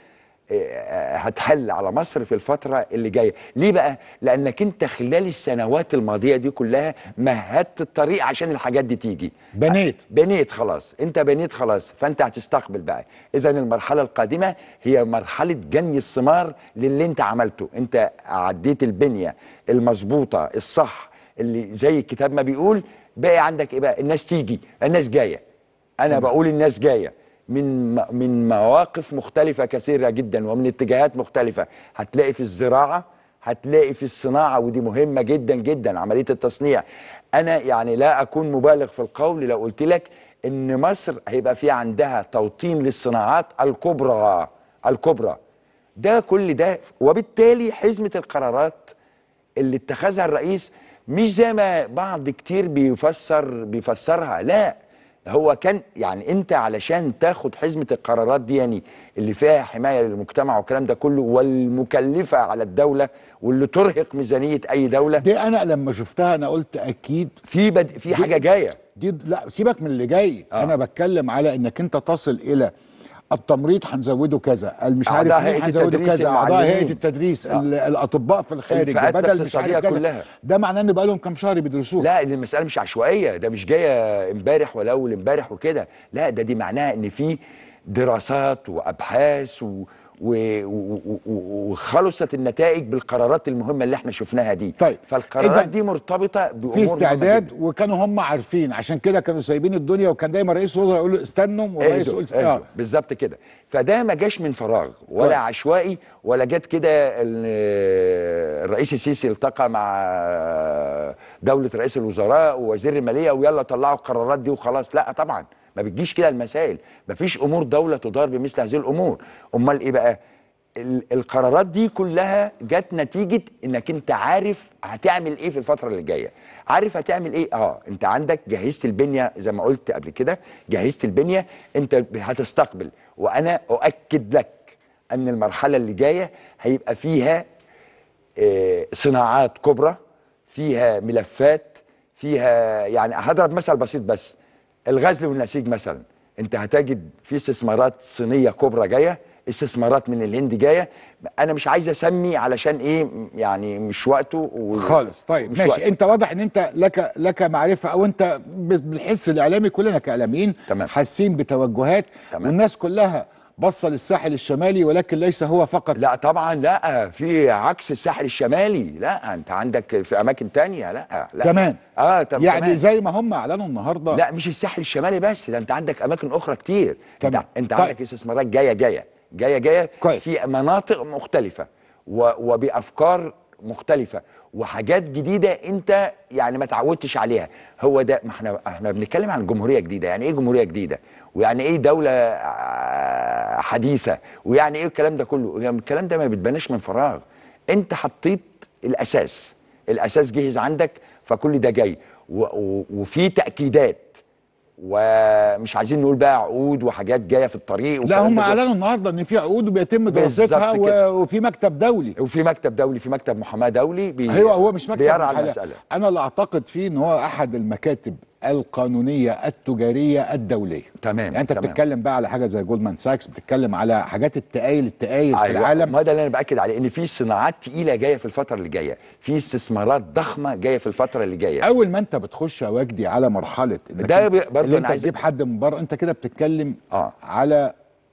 Speaker 20: هتحل على مصر في الفترة اللي جاية. ليه بقى؟ لأنك انت خلال السنوات الماضية دي كلها مهدت الطريق عشان الحاجات دي تيجي.
Speaker 1: بنيت
Speaker 20: بنيت خلاص، انت بنيت خلاص، فانت هتستقبل بقى. إذن المرحلة القادمة هي مرحلة جني الثمار للي انت عملته. انت عديت البنية المظبوطة الصح اللي زي الكتاب ما بيقول. بقى عندك ايه بقى؟ الناس تيجي، الناس جاية. انا بقول الناس جاية من من مواقف مختلفة كثيرة جدا ومن اتجاهات مختلفة. هتلاقي في الزراعة، هتلاقي في الصناعة، ودي مهمة جدا جدا عملية التصنيع. أنا يعني لا أكون مبالغ في القول لو قلت لك إن مصر هيبقى في عندها توطين للصناعات الكبرى الكبرى. ده كل ده، وبالتالي حزمة القرارات اللي اتخذها الرئيس مش زي ما بعض كتير بيفسر بيفسرها. لا، هو كان يعني انت علشان تاخد حزمة القرارات دي يعني اللي فيها حماية للمجتمع والكلام ده كله، والمكلفة على الدولة واللي ترهق ميزانية اي دولة.
Speaker 1: دي انا لما شفتها انا قلت اكيد
Speaker 20: في بد... في حاجة جاية.
Speaker 1: دي لا سيبك من اللي جاي. آه. انا بتكلم على انك انت تصل الى التمريض هنزوده كذا، مش عارف ايه هنزوده كذا، اعضاء هيئه التدريس، آه. الاطباء في الخارج، بدل مش عارف كذا كلها. ده معناه ان بقى لهم كام شهر بيدرسوه.
Speaker 20: لا، المساله مش عشوائيه، ده مش جايه امبارح ولا اول امبارح وكده. لا، ده دي معناها ان في دراسات وابحاث و... وخلصت النتائج بالقرارات المهمه اللي احنا شفناها دي.
Speaker 1: طيب
Speaker 20: فالقرارات دي مرتبطه بامور
Speaker 1: في استعداد، وكانوا هم عارفين، عشان كده كانوا سايبين الدنيا، وكان دايما رئيس الوزراء يقول له استنوا ورئيس يقول
Speaker 20: اه بالظبط كده. فده ما جاش من فراغ ولا طيب. عشوائي، ولا جت كده الرئيس السيسي التقى مع دوله رئيس الوزراء ووزير الماليه ويلا طلعوا القرارات دي وخلاص. لا طبعا ما بتجيش كده المسائل، ما فيش امور دوله تدار بمثل هذه الامور. امال ايه بقى؟ القرارات دي كلها جت نتيجه انك انت عارف هتعمل ايه في الفتره اللي جايه. عارف هتعمل ايه؟ اه انت عندك جهزت البنيه زي ما قلت قبل كده، جهزت البنيه، انت هتستقبل. وانا اؤكد لك ان المرحله اللي جايه هيبقى فيها آه صناعات كبرى، فيها ملفات، فيها يعني هضرب مثل بسيط بس، الغزل والنسيج مثلا، انت هتجد في استثمارات صينيه كبرى جايه، استثمارات من الهند جايه. انا مش عايز اسمي علشان ايه يعني مش وقته و...
Speaker 1: خالص. طيب ماشي وقته. انت واضح ان انت لك لك معرفه، او انت بالحس الاعلامي، كلنا كاعلاميين حاسين بتوجهات تمام. والناس كلها بصه للساحل الشمالي، ولكن ليس هو فقط.
Speaker 20: لا طبعا، لا، في عكس الساحل الشمالي، لا انت عندك في اماكن تانية. لا لا
Speaker 1: كمان
Speaker 20: اه طب
Speaker 1: يعني
Speaker 20: كمان.
Speaker 1: زي ما هم اعلنوا النهارده.
Speaker 20: لا مش الساحل الشمالي بس، ده انت عندك اماكن اخرى كتير.
Speaker 1: تمام.
Speaker 20: انت, انت
Speaker 1: طيب.
Speaker 20: عندك استثمارات جايه جايه جايه جايه كويس. في مناطق مختلفه و... وبافكار مختلفه وحاجات جديده انت يعني ما تعودتش عليها. هو ده، ما احنا احنا بنتكلم عن جمهوريه جديده. يعني ايه جمهوريه جديده؟ ويعني ايه دوله حديثه؟ ويعني ايه الكلام ده كله؟ يعني الكلام ده ما بيتبناش من فراغ. انت حطيت الاساس، الاساس جهز عندك، فكل ده جاي و... و... وفي تاكيدات، ومش عايزين نقول بقى عقود وحاجات جايه في الطريق.
Speaker 1: لا هم اعلنوا النهارده ان في عقود وبيتم دراستها و... وفي مكتب دولي
Speaker 20: وفي مكتب دولي في مكتب محاماه دولي بي...
Speaker 1: ايوه هو مش مكتب
Speaker 20: بيرعى المساله.
Speaker 1: انا اللي اعتقد فيه ان هو احد المكاتب القانونيه التجاريه الدوليه.
Speaker 20: تمام.
Speaker 1: يعني انت
Speaker 20: تمام.
Speaker 1: بتتكلم بقى على حاجه زي جولدمان ساكس، بتتكلم على حاجات التقايل التقايل
Speaker 20: أيوة.
Speaker 1: في العالم.
Speaker 20: ما ده اللي انا باكد عليه، ان في صناعات تقيله جايه في الفتره اللي جايه، في استثمارات ضخمه جايه في الفتره اللي جايه.
Speaker 1: اول ما انت بتخش يا وجدي على مرحله
Speaker 20: ده برضه
Speaker 1: انت تجيب حد من بره، انت كده بتتكلم
Speaker 20: آه.
Speaker 1: على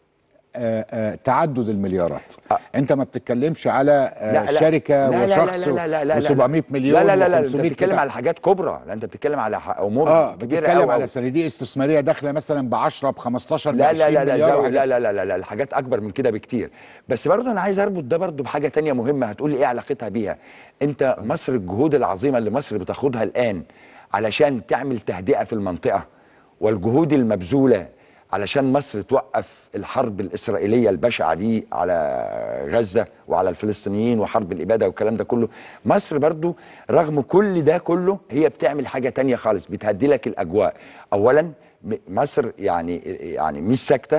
Speaker 1: آآ آآ تعدد المليارات. آه. انت ما بتتكلمش على
Speaker 20: لا لا
Speaker 1: شركه
Speaker 20: لا
Speaker 1: وشخص
Speaker 20: و700
Speaker 1: مليون.
Speaker 20: لا لا لا لا انت بتتكلم على حاجات كبرى، لا انت بتتكلم على امور
Speaker 1: آه
Speaker 20: كبيره.
Speaker 1: بتتكلم على صناديق استثماريه داخله مثلا ب عشرة ب خمستاشر ب
Speaker 20: لا
Speaker 1: عشرين
Speaker 20: لا لا
Speaker 1: مليار.
Speaker 20: لا لا لا لا لا الحاجات اكبر من كده بكتير. بس برضه انا عايز اربط ده برضه بحاجه تانية مهمه، هتقول لي ايه علاقتها بيها؟ انت مصر، الجهود العظيمه اللي مصر بتاخدها الان علشان تعمل تهدئه في المنطقه، والجهود المبذوله علشان مصر توقف الحرب الإسرائيلية البشعة دي على غزة وعلى الفلسطينيين وحرب الإبادة والكلام ده كله. مصر برضو رغم كل ده كله هي بتعمل حاجة تانية خالص، بتهدي لك الأجواء. أولا مصر يعني يعني مش ساكتة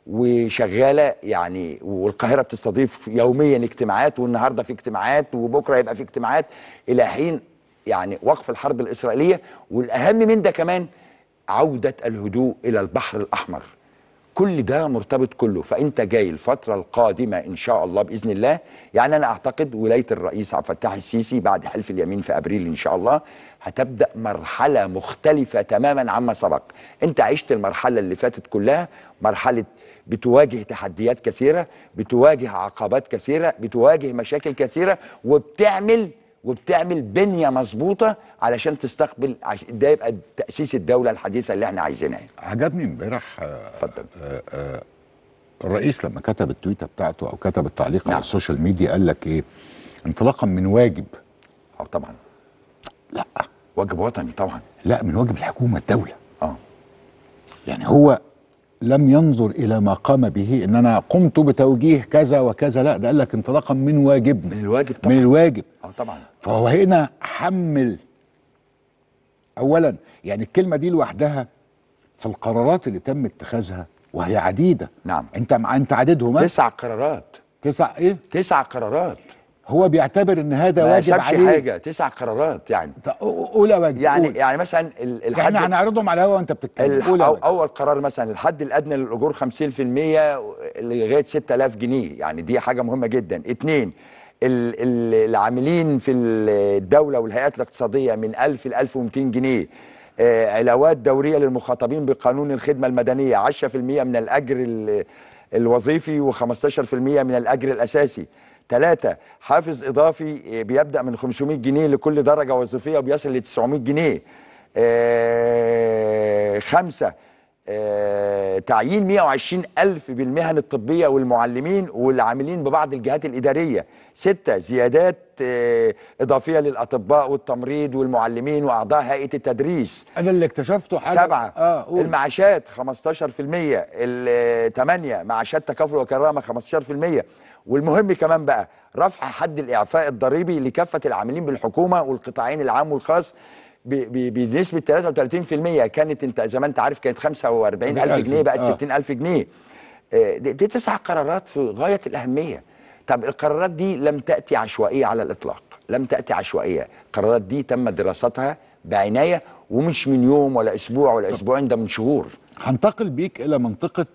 Speaker 20: وشغالة يعني، والقاهرة بتستضيف يوميا اجتماعات، والنهاردة في اجتماعات وبكرة يبقى في اجتماعات إلى حين يعني وقف الحرب الإسرائيلية. والأهم من ده كمان عودة الهدوء إلى البحر الأحمر. كل ده مرتبط كله. فأنت جاي الفترة القادمة إن شاء الله بإذن الله، يعني أنا أعتقد ولاية الرئيس عبد الفتاح السيسي بعد حلف اليمين في أبريل إن شاء الله هتبدأ مرحلة مختلفة تماما عما سبق. أنت عشت المرحلة اللي فاتت كلها مرحلة بتواجه تحديات كثيرة، بتواجه عقبات كثيرة، بتواجه مشاكل كثيرة، وبتعمل وبتعمل بنية مظبوطة علشان تستقبل، ده يبقى تأسيس الدولة الحديثة اللي احنا عايزينها.
Speaker 1: عجبني امبارح
Speaker 20: اتفضل
Speaker 1: الرئيس لما كتب التويته بتاعته او كتب التعليق نعم. على السوشيال ميديا، قال لك ايه؟ انطلاقا من واجب.
Speaker 20: اه طبعا.
Speaker 1: لا
Speaker 20: واجب وطني طبعا.
Speaker 1: لا، من واجب الحكومة الدولة.
Speaker 20: اه
Speaker 1: يعني هو لم ينظر الى ما قام به ان انا قمت بتوجيه كذا وكذا، لا، ده قال لك انطلاقا من واجبنا.
Speaker 20: من الواجب طبعا.
Speaker 1: من الواجب.
Speaker 20: اه طبعا.
Speaker 1: فهو هنا حمل اولا، يعني الكلمه دي لوحدها في القرارات اللي تم اتخاذها وهي عديده.
Speaker 20: نعم.
Speaker 1: انت مع انت عددهم
Speaker 20: تسع قرارات.
Speaker 1: تسع ايه؟
Speaker 20: تسع قرارات.
Speaker 1: هو بيعتبر ان هذا واجب عليه.
Speaker 20: ما حاجه، تسع قرارات يعني.
Speaker 1: اولى واجب.
Speaker 20: يعني
Speaker 1: أول.
Speaker 20: يعني مثلا الحد،
Speaker 1: احنا هنعرضهم على الهواء وانت بتتكلم.
Speaker 20: اولى أو اول قرار مثلا الحد الادنى للاجور خمسين في المية لغايه ستة آلاف جنيه، يعني دي حاجه مهمه جدا. اتنين، العاملين في الدوله والهيئات الاقتصاديه من ألف ل ألف ومئتين جنيه. آه علاوات دوريه للمخاطبين بقانون الخدمه المدنيه عشرة في المية من الاجر الوظيفي وخمستاشر في المية من الأجر الأساسي. ثلاثة، حافز إضافي بيبدأ من خمسمائة جنيه لكل درجة وظيفية وبيصل ل تسعمائة جنيه. آه خمسة، آه تعيين مئة وعشرين ألف بالمهن الطبية والمعلمين والعاملين ببعض الجهات الإدارية. ستة، زيادات آه إضافية للأطباء والتمريض والمعلمين وأعضاء هيئة التدريس.
Speaker 1: أنا اللي اكتشفته حاجة.
Speaker 20: سبعة، آه المعاشات خمستاشر في المية. ثمانية، معاشات تكافل وكرامة خمستاشر في المية. والمهم كمان بقى رفع حد الإعفاء الضريبي لكافة العاملين بالحكومة والقطاعين العام والخاص بنسبة ثلاثة وثلاثين في المية. كانت انت زي ما انت عارف كانت خمسة وأربعين ألف جنيه بقت آه. ستين ألف جنيه. دي, دي تسع قرارات في غاية الأهمية. طب القرارات دي لم تأتي عشوائية على الإطلاق، لم تأتي عشوائية. القرارات دي تم دراستها بعناية ومش من يوم ولا أسبوع ولا أسبوعين، ده من شهور.
Speaker 1: هنتقل بيك إلى منطقة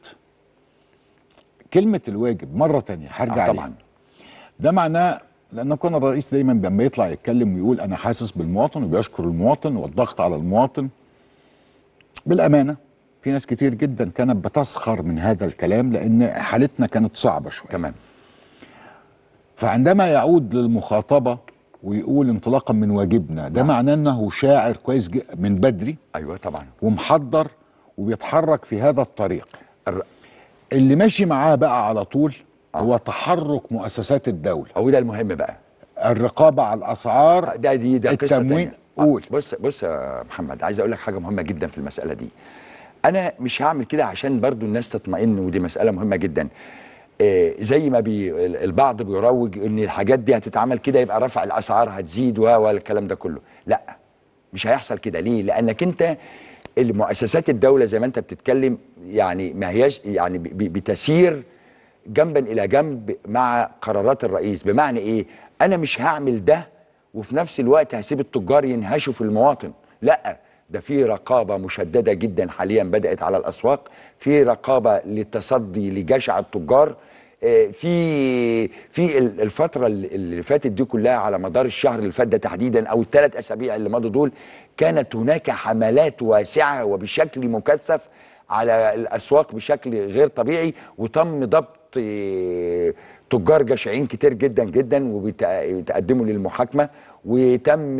Speaker 1: كلمة الواجب مرة تانية هرجع
Speaker 20: آه طبعا
Speaker 1: ليه. ده معناه لأن كنا الرئيس دايما لما يطلع يتكلم ويقول أنا حاسس بالمواطن وبيشكر المواطن والضغط على المواطن. بالأمانة في ناس كتير جدا كانت بتسخر من هذا الكلام لأن حالتنا كانت صعبة شوية.
Speaker 20: تمام.
Speaker 1: فعندما يعود للمخاطبة ويقول انطلاقا من واجبنا ده نعم. معناه أنه شاعر كويس من بدري.
Speaker 20: أيوة طبعا.
Speaker 1: ومحضر وبيتحرك في هذا الطريق. الر... اللي ماشي معاه بقى على طول آه. هو تحرك مؤسسات الدولة.
Speaker 20: هو ده المهم بقى.
Speaker 1: الرقابة على الأسعار.
Speaker 20: ده دي ده
Speaker 1: التموين. قول.
Speaker 20: بص بص يا محمد، عايز أقول لك حاجة مهمة جدا في المسألة دي. أنا مش هعمل كده عشان برضو الناس تطمئن، ودي مسألة مهمة جدا. آه زي ما بي البعض بيروج إن الحاجات دي هتتعمل كده يبقى رفع الأسعار هتزيد والكلام ده كله. لا، مش هيحصل كده. ليه؟ لأنك أنت المؤسسات الدولة زي ما أنت بتتكلم يعني ما هياش يعني بتسير جنبا إلى جنب مع قرارات الرئيس. بمعنى إيه؟ أنا مش هعمل ده وفي نفس الوقت هسيب التجار ينهشوا في المواطن. لا، ده في رقابة مشددة جدا حاليا بدأت على الأسواق، في رقابة للتصدي لجشع التجار. في في الفترة اللي فاتت دي كلها على مدار الشهر اللي فات ده تحديدا أو الثلاث أسابيع اللي مضوا دول كانت هناك حملات واسعة وبشكل مكثف على الأسواق بشكل غير طبيعي، وتم ضبط تجار جشعين كتير جدا جدا وبيتقدموا للمحاكمة، وتم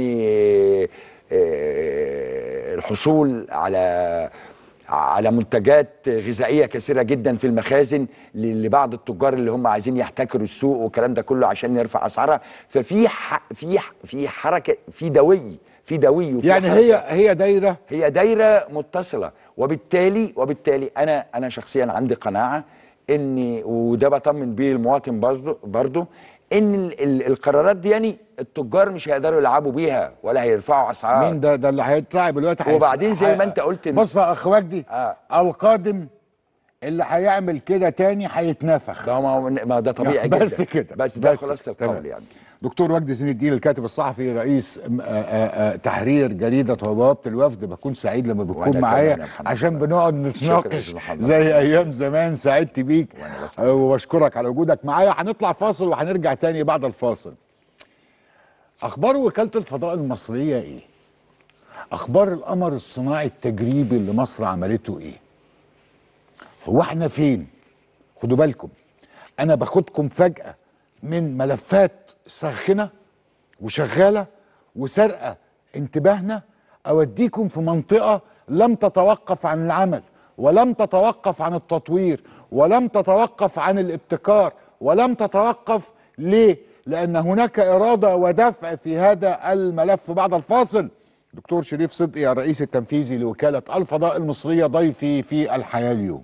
Speaker 20: الحصول على على منتجات غذائية كثيرة جدا في المخازن لبعض التجار اللي هم عايزين يحتكروا السوق والكلام ده كله عشان يرفع أسعارها. ففي في في حركة في دوي في دوي وفي
Speaker 1: يعني
Speaker 20: حركة.
Speaker 1: هي هي دايرة
Speaker 20: هي دايرة متصلة. وبالتالي وبالتالي أنا أنا شخصيا عندي قناعة إن وده بطمن بيه المواطن برضه برضه ان ال ال القرارات دي يعني التجار مش هيقدروا يلعبوا بيها ولا هيرفعوا اسعار.
Speaker 1: مين ده ده اللي هيطلع دلوقتي؟
Speaker 20: وبعدين زي ما انت قلت
Speaker 1: بص يا اخ وجدي آه. القادم اللي هيعمل كده تاني هيتنفخ.
Speaker 20: ده ما ده طبيعي جدا.
Speaker 1: بس كده
Speaker 20: بس ده خلاصه القول يعني.
Speaker 1: دكتور وجدي زين الدين الكاتب الصحفي رئيس آآ آآ تحرير جريده وبوابه الوفد، بكون سعيد لما بتكون معايا عشان بنقعد نتناقش زي ايام زمان. سعدت بيك وبشكرك على وجودك معايا. هنطلع فاصل وهنرجع تاني بعد الفاصل. اخبار وكاله الفضاء المصريه ايه؟ اخبار القمر الصناعي التجريبي اللي مصر عملته ايه؟ هو احنا فين؟ خدوا بالكم انا باخدكم فجأة من ملفات ساخنة وشغالة وسرقة انتباهنا، اوديكم في منطقة لم تتوقف عن العمل ولم تتوقف عن التطوير ولم تتوقف عن الابتكار ولم تتوقف. ليه؟ لان هناك ارادة ودفع في هذا الملف. بعد الفاصل دكتور شريف صدقي الرئيس التنفيذي لوكالة الفضاء المصرية ضيفي في الحياة اليوم.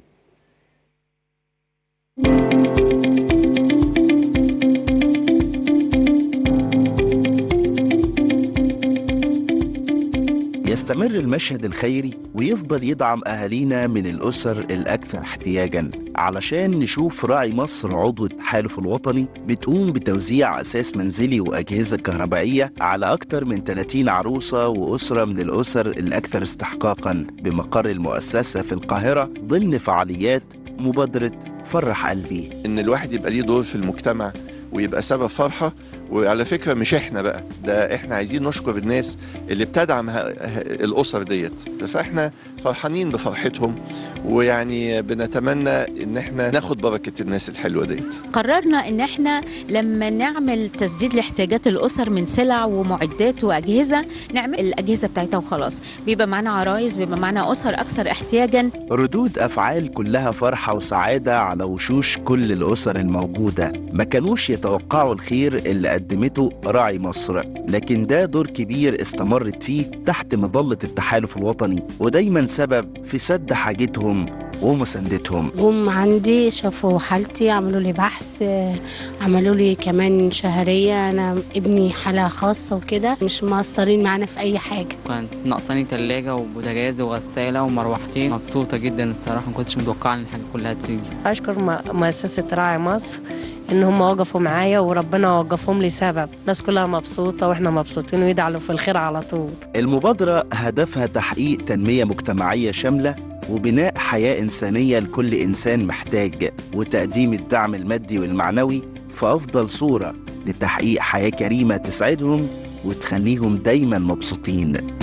Speaker 12: يستمر المشهد الخيري ويفضل يدعم أهالينا من الأسر الأكثر احتياجاً علشان نشوف راعي مصر عضو التحالف الوطني بتقوم بتوزيع أساس منزلي وأجهزة كهربائية على أكثر من ثلاثين عروسة وأسرة من الأسر الأكثر استحقاقاً بمقر المؤسسة في القاهرة ضمن فعاليات مبادرة فرح قلبي.
Speaker 21: إن الواحد يبقى ليه دور في المجتمع ويبقى سبب فرحة وعلى فكرة مش احنا بقى، ده احنا عايزين نشكر الناس اللي بتدعم الأسر ديت، فاحنا فرحانين بفرحتهم، ويعني بنتمنى ان احنا ناخد بركة الناس الحلوة ديت.
Speaker 22: قررنا ان احنا لما نعمل تسديد لاحتياجات الأسر من سلع ومعدات وأجهزة، نعمل الأجهزة بتاعتها وخلاص، بيبقى معنا عرايس، بيبقى معنا أسر أكثر احتياجا.
Speaker 12: ردود أفعال كلها فرحة وسعادة على وشوش كل الأسر الموجودة. ما كانوش يتوقعوا الخير اللي قدمته راعي مصر، لكن ده دور كبير استمرت فيه تحت مظلة التحالف الوطني، ودايما سبب في سد حاجتهم ومساندتهم.
Speaker 23: جم عندي شافوا حالتي، عملوا لي بحث، عملوا لي كمان شهرية، أنا ابني حالة خاصة وكده، مش مقصرين معانا في أي حاجة.
Speaker 24: كانت ناقصاني تلاجة وبوتاجاز وغسالة ومروحتين. مبسوطة جدا الصراحة، ما كنتش متوقعة إن الحاجة كلها تيجي.
Speaker 23: أشكر مؤسسة راعي مصر إن هم وقفوا معايا، وربنا وقفهم لي سبب. الناس كلها مبسوطة وإحنا مبسوطين ويدعوا في الخير على طول.
Speaker 12: المبادرة هدفها تحقيق تنمية مجتمعية شاملة وبناء حياة إنسانية لكل إنسان محتاج، وتقديم الدعم المادي والمعنوي في أفضل صورة لتحقيق حياة كريمة تسعدهم وتخليهم دايما مبسوطين.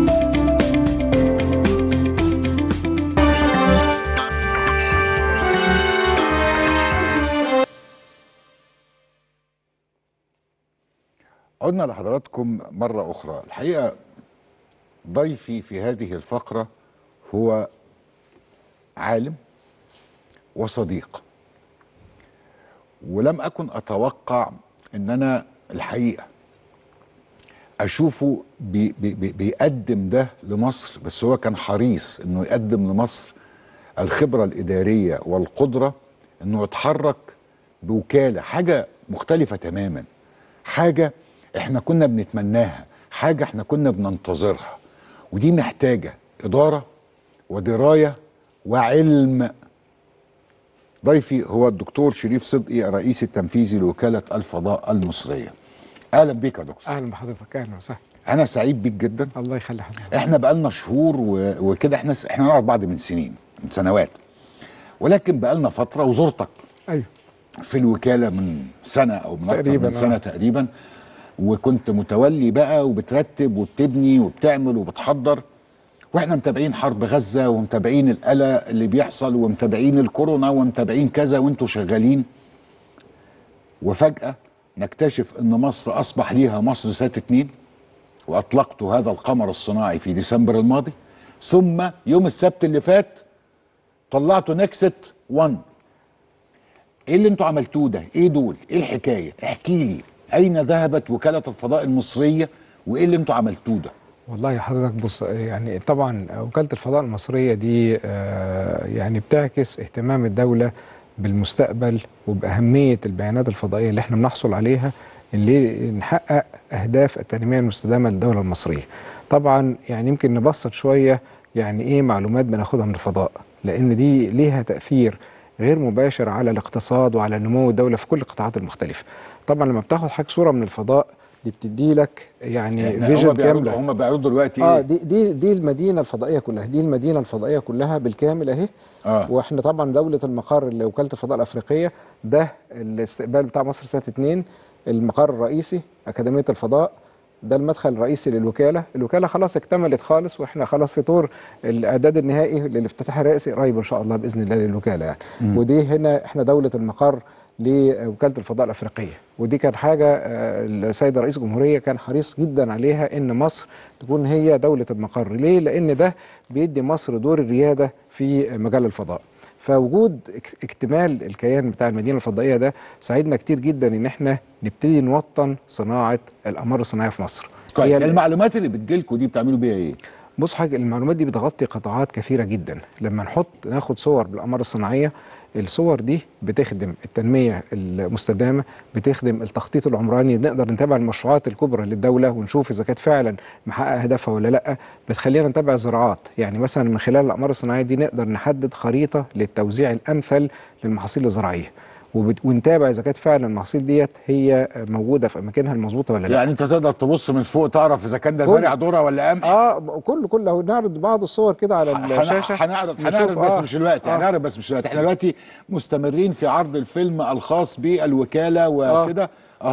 Speaker 1: عدنا لحضراتكم مرة أخرى. الحقيقة ضيفي في هذه الفقرة هو عالم وصديق، ولم أكن أتوقع أن أنا الحقيقة أشوفه بي بي بيقدم ده لمصر، بس هو كان حريص أنه يقدم لمصر الخبرة الإدارية والقدرة أنه يتحرك بوكالة، حاجة مختلفة تماما، حاجة احنا كنا بنتمناها، حاجة احنا كنا بننتظرها، ودي محتاجة إدارة ودراية وعلم. ضيفي هو الدكتور شريف صدقي، الرئيس التنفيذي لوكالة الفضاء المصرية. أهلا بيك يا دكتور.
Speaker 25: أهلا بحضرتك. أهلا وسهلا.
Speaker 1: أنا سعيد بيك جدا.
Speaker 25: الله يخلي حضرتك.
Speaker 1: احنا بقالنا شهور و... وكده، احنا احنا نعرف بعض من سنين، من سنوات، ولكن بقالنا فترة وزرتك.
Speaker 25: أيوه.
Speaker 1: في الوكالة من سنة أو من أكتر من سنة آه. تقريبا، وكنت متولي بقى وبترتب وبتبني وبتعمل وبتحضر، واحنا متابعين حرب غزة ومتابعين القلق اللي بيحصل ومتابعين الكورونا ومتابعين كذا وانتوا شغالين، وفجأة نكتشف ان مصر اصبح ليها مصر سات اتنين، واطلقتوا هذا القمر الصناعي في ديسمبر الماضي، ثم يوم السبت اللي فات طلعتوا نكست واحد. ايه اللي انتوا عملتوه ده؟ ايه دول؟ ايه الحكاية؟ احكي لي، اين ذهبت وكالة الفضاء المصرية وايه اللي انتوا عملتوه ده؟
Speaker 25: والله يا حضرتك بص، يعني طبعا وكالة الفضاء المصرية دي يعني بتعكس اهتمام الدولة بالمستقبل وبأهمية البيانات الفضائية اللي احنا بنحصل عليها اللي نحقق أهداف التنمية المستدامة للدولة المصرية. طبعا يعني يمكن نبسط شوية يعني ايه معلومات بناخدها من الفضاء، لأن دي ليها تأثير غير مباشر على الاقتصاد وعلى نمو الدولة في كل القطاعات المختلفة. طبعا لما بتاخد حاجة صورة من الفضاء دي بتدي لك يعني فيجن كامله.
Speaker 1: هم بيعرضوا دلوقتي
Speaker 25: اه دي دي دي المدينه الفضائيه كلها، دي المدينه الفضائيه كلها بالكامل اهي. آه. واحنا طبعا دوله المقر لوكاله الفضاء الافريقيه، ده الاستقبال بتاع مصر سات اتنين، المقر الرئيسي اكاديميه الفضاء، ده المدخل الرئيسي للوكاله. الوكاله خلاص اكتملت خالص، واحنا خلاص في طور الاعداد النهائي للافتتاح الرئاسي قريب ان شاء الله باذن الله للوكاله يعني. م. ودي هنا احنا دوله المقر لوكالة الفضاء الأفريقية، ودي كانت حاجة السيد رئيس الجمهورية كان حريص جدا عليها إن مصر تكون هي دولة المقر. ليه؟ لأن ده بيدي مصر دور الريادة في مجال الفضاء. فوجود اكتمال الكيان بتاع المدينة الفضائية ده ساعدنا كتير جدا إن احنا نبتدي نوطن صناعة الأقمار الصناعية في مصر.
Speaker 1: كويس. المعلومات اللي بتجيلكوا دي بتعملوا بيها إيه؟
Speaker 25: بص حاجة، المعلومات دي بتغطي قطاعات كثيرة جدا. لما نحط ناخد صور بالأقمار الصناعية، الصور دي بتخدم التنمية المستدامة، بتخدم التخطيط العمراني، نقدر نتابع المشروعات الكبرى للدولة ونشوف إذا كانت فعلا محققة هدفها ولا لأ. بتخلينا نتابع الزراعات، يعني مثلا من خلال الأقمار الصناعية دي نقدر نحدد خريطة للتوزيع الأمثل للمحاصيل الزراعية، ونتابع اذا كانت فعلا المحاصيل ديت هي موجوده في اماكنها المظبوطه ولا لا.
Speaker 1: يعني انت تقدر تبص من فوق تعرف اذا كان ده زارع ذره ولا قمح.
Speaker 25: اه كله كله نعرض بعض الصور كده على الشاشه.
Speaker 1: هنعرض هنعرض بس آه مش دلوقتي، هنعرض بس مش دلوقتي. احنا دلوقتي مستمرين في عرض الفيلم الخاص بالوكاله وكده. اهو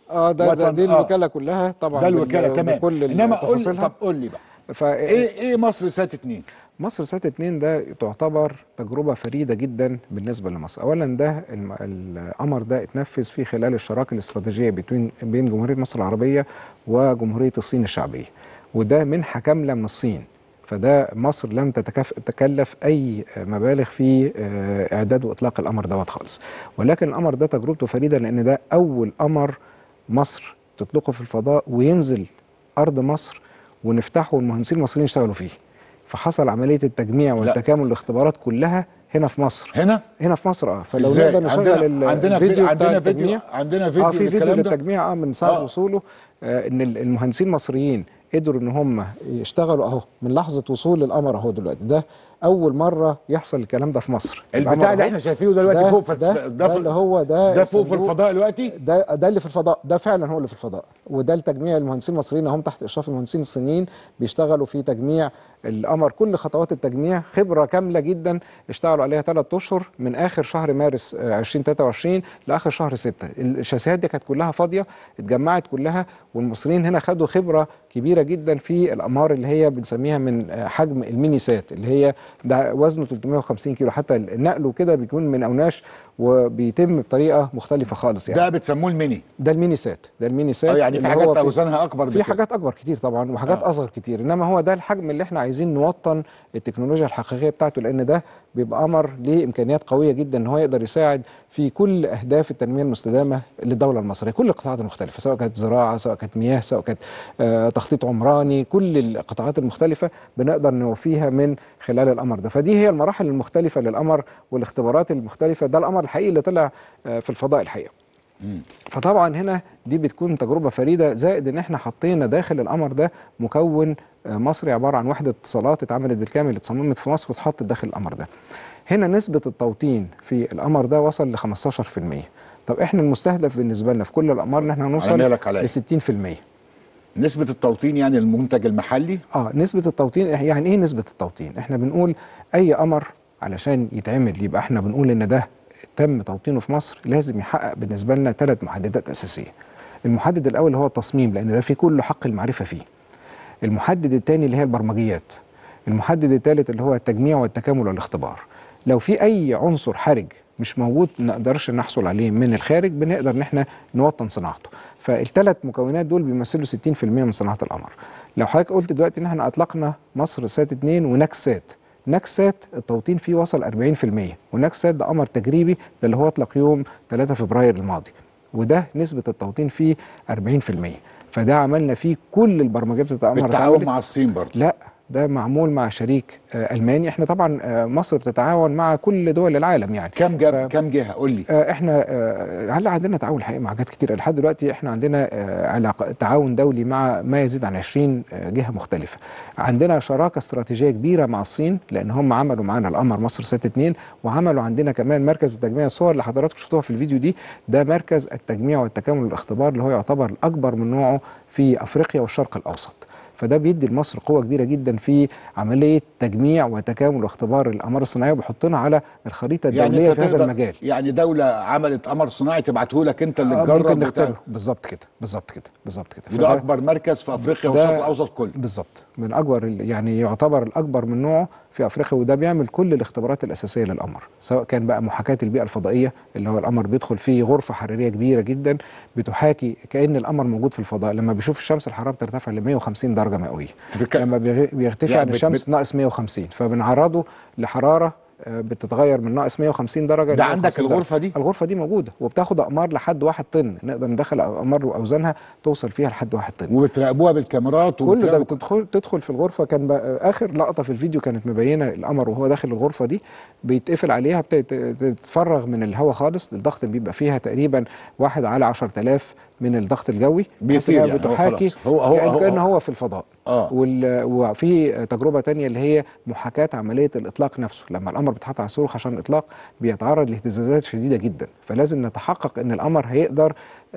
Speaker 25: اه ده, ده
Speaker 1: وطن
Speaker 25: دي الوكاله كلها طبعا.
Speaker 1: ده الوكاله
Speaker 25: بال-
Speaker 1: تمام.
Speaker 25: بكل
Speaker 1: انما قول
Speaker 25: تفاصيلها.
Speaker 1: طب قول لي بقى
Speaker 25: فا
Speaker 1: ايه ايه مصر سات اتنين؟
Speaker 25: مصر سات اتنين ده تعتبر تجربة فريدة جدا بالنسبة لمصر. أولا ده الم- القمر ده اتنفذ في خلال الشراكة الاستراتيجية بين بين جمهورية مصر العربية وجمهورية الصين الشعبية، وده منحة كاملة من الصين. فده مصر لم تتكف... تكلف أي مبالغ في آه، إعداد وإطلاق القمر دوت خالص، ولكن القمر ده تجربته فريدة لأن ده أول قمر مصر تطلقه في الفضاء وينزل أرض مصر ونفتحه والمهندسين المصريين يشتغلوا فيه. فحصل عمليه التجميع والتكامل الاختبارات كلها هنا في مصر.
Speaker 1: هنا
Speaker 25: هنا في مصر اه فلو
Speaker 1: إزاي؟
Speaker 25: نقدر نشغل
Speaker 1: عندنا-
Speaker 25: ال-
Speaker 1: عندنا
Speaker 25: الفيديو
Speaker 1: في-
Speaker 25: بتاع
Speaker 1: عندنا فيديو-
Speaker 25: التجميع.
Speaker 1: عندنا فيديو
Speaker 25: اه في فيديو
Speaker 1: للكلام ده؟
Speaker 25: للتجميع اه من ساعه
Speaker 1: آه.
Speaker 25: وصوله آه ان ال- المهندسين المصريين قدروا ان هم يشتغلوا اهو من لحظه وصول القمر اهو دلوقتي. ده اول مره يحصل الكلام ده في مصر.
Speaker 1: البتاع
Speaker 25: القمر
Speaker 1: اللي
Speaker 25: أهو.
Speaker 1: احنا شايفينه دلوقتي
Speaker 25: ده-
Speaker 1: فوق في
Speaker 25: ده,
Speaker 1: ده
Speaker 25: ده
Speaker 1: في-
Speaker 25: اللي هو ده
Speaker 1: ده فوق في
Speaker 25: الصندوق.
Speaker 1: الفضاء دلوقتي؟
Speaker 25: ده ده اللي في الفضاء، ده فعلا هو اللي في الفضاء. وده التجميع المهندسين المصريين هم تحت اشراف المهندسين الصينيين بيشتغلوا في تجميع القمر. كل خطوات التجميع خبره كامله جدا اشتغلوا عليها ثلاث اشهر من اخر شهر مارس آه، ألفين وتلاتة وعشرين لاخر شهر ستة. الشاسيهات دي كانت كلها فاضيه، اتجمعت كلها، والمصريين هنا خدوا خبره كبيره جدا في الاقمار اللي هي بنسميها من آه، حجم الميني سات، اللي هي ده وزنه ثلاثمائة وخمسين كيلو، حتى نقله كده بيكون من اوناش وبيتم بطريقه مختلفه خالص يعني.
Speaker 1: ده بتسموه الميني؟
Speaker 25: ده الميني سات، ده الميني سات.
Speaker 1: آه، يعني في
Speaker 25: اللي
Speaker 1: حاجات
Speaker 25: هو
Speaker 1: أوزانها أكبر
Speaker 25: في
Speaker 1: بكده.
Speaker 25: حاجات اكبر كتير طبعا وحاجات
Speaker 1: آه.
Speaker 25: اصغر كتير، انما هو ده الحجم اللي احنا عايزين نوطن التكنولوجيا الحقيقيه بتاعته، لان ده بيبقى قمر ليه امكانيات قويه جدا ان هو يقدر يساعد في كل اهداف التنميه المستدامه للدوله المصريه، كل القطاعات المختلفه، سواء كانت زراعه، سواء كانت مياه، سواء كانت آه تخطيط عمراني، كل القطاعات المختلفه بنقدر نوفيها من خلال القمر ده. فدي هي المراحل المختلفه للقمر والاختبارات المختلفه. ده القمر الحقيقي اللي طلع آه في الفضاء الحقيقه. فطبعا هنا دي بتكون تجربه فريده، زائد ان احنا حطينا داخل القمر ده مكون آه، مصري عباره عن وحده اتصالات اتعملت بالكامل، اتصممت في مصر واتحطت داخل القمر ده. هنا نسبه التوطين في القمر ده وصل ل خمستاشر في المية. طب احنا المستهدف بالنسبه لنا في كل الاقمار ان احنا هنوصل
Speaker 1: مالك عليا.
Speaker 25: ل ستين في المية.
Speaker 1: نسبة التوطين يعني المنتج المحلي؟
Speaker 25: اه نسبة التوطين يعني ايه نسبة التوطين؟ احنا بنقول اي قمر علشان يتعمل يبقى احنا بنقول ان ده تم توطينه في مصر لازم يحقق بالنسبة لنا ثلاث محددات اساسية. المحدد الاول هو التصميم، لان ده في كل حق المعرفة فيه. المحدد الثاني اللي هي البرمجيات. المحدد الثالث اللي هو التجميع والتكامل والاختبار. لو في اي عنصر حرج مش موجود ما نقدرش نحصل عليه من الخارج، بنقدر ان احنا نوطن صناعته. فالثلاث مكونات دول بيمثلوا ستين في المية من صناعه القمر. لو حضرتك قلت دلوقتي ان احنا اطلقنا مصر سات اتنين ونكس سات، نكس سات التوطين فيه وصل أربعين في المية، ونكس سات ده قمر تجريبي ده اللي هو اطلق يوم ثلاثة فبراير الماضي، وده نسبه التوطين فيه أربعين في المية. فده عملنا فيه كل البرمجيات بتاع القمر.
Speaker 1: بالتعاون مع الصين برضه؟
Speaker 25: لا، ده معمول مع شريك آه الماني. احنا طبعا آه مصر بتتعاون مع كل دول العالم يعني.
Speaker 1: كم جاب ف... كم جهه قول لي؟
Speaker 25: آه احنا آه هلا عندنا تعاون الحقيقه مع جهات كتير لحد دلوقتي. احنا عندنا آه علاقه تعاون دولي مع ما يزيد عن عشرين آه جهه مختلفه. عندنا شراكه استراتيجيه كبيره مع الصين، لان هم عملوا معانا القمر مصر سات اتنين، وعملوا عندنا كمان مركز التجميع. الصور اللي حضراتكم شفتوها في الفيديو دي ده مركز التجميع والتكامل والاختبار اللي هو يعتبر الاكبر من نوعه في افريقيا والشرق الاوسط. فده بيدي لمصر قوه كبيره جدا في عمليه تجميع وتكامل واختبار الاقمار الصناعيه، وبيحطنا على الخريطه الدوليه
Speaker 1: يعني
Speaker 25: في هذا المجال.
Speaker 1: يعني دوله عملت قمر صناعي تبعته لك انت اللي تجرب
Speaker 25: ممكن نختبره. بالظبط كده بالظبط كده بالظبط كده.
Speaker 1: وده اكبر مركز في افريقيا والشرق الاوسط كله.
Speaker 25: بالظبط، من اكبر يعني يعتبر الاكبر من نوعه في افريقيا، وده بيعمل كل الاختبارات الاساسيه للقمر، سواء كان بقى محاكاه البيئه الفضائيه اللي هو القمر بيدخل فيه غرفه حراريه كبيره جدا بتحاكي كأن القمر موجود في الفضاء. لما بيشوف الشمس الحراره بترتفع ل مية وخمسين درجه مئويه، لما بيرتفع يعني عن الشمس ناقص مية وخمسين، فبنعرضه لحراره بتتغير من ناقص مية وخمسين درجه.
Speaker 1: ده عندك الغرفه دي؟
Speaker 25: الغرفه دي موجوده، وبتاخد اقمار لحد واحد طن، نقدر ندخل اقمار واوزانها توصل فيها لحد واحد طن،
Speaker 1: وبتراقبوها بالكاميرات.
Speaker 25: كل ده بتدخل تدخل في الغرفه. كان بقى اخر لقطه في الفيديو كانت مبينه القمر وهو داخل الغرفه دي، بيتقفل عليها بتتفرغ من الهواء خالص. الضغط بيبقى فيها تقريبا واحد على عشرة آلاف من الضغط الجوي،
Speaker 1: بيطير يعني
Speaker 25: بتحاكي
Speaker 1: هو هو
Speaker 25: يعني
Speaker 1: هو
Speaker 25: كأنه هو في الفضاء.
Speaker 1: آه.
Speaker 25: وفي تجربه تانية اللي هي محاكاه عمليه الاطلاق نفسه. لما القمر بيتحط على الصاروخ عشان الاطلاق بيتعرض لاهتزازات شديده جدا، فلازم نتحقق ان القمر هيقدر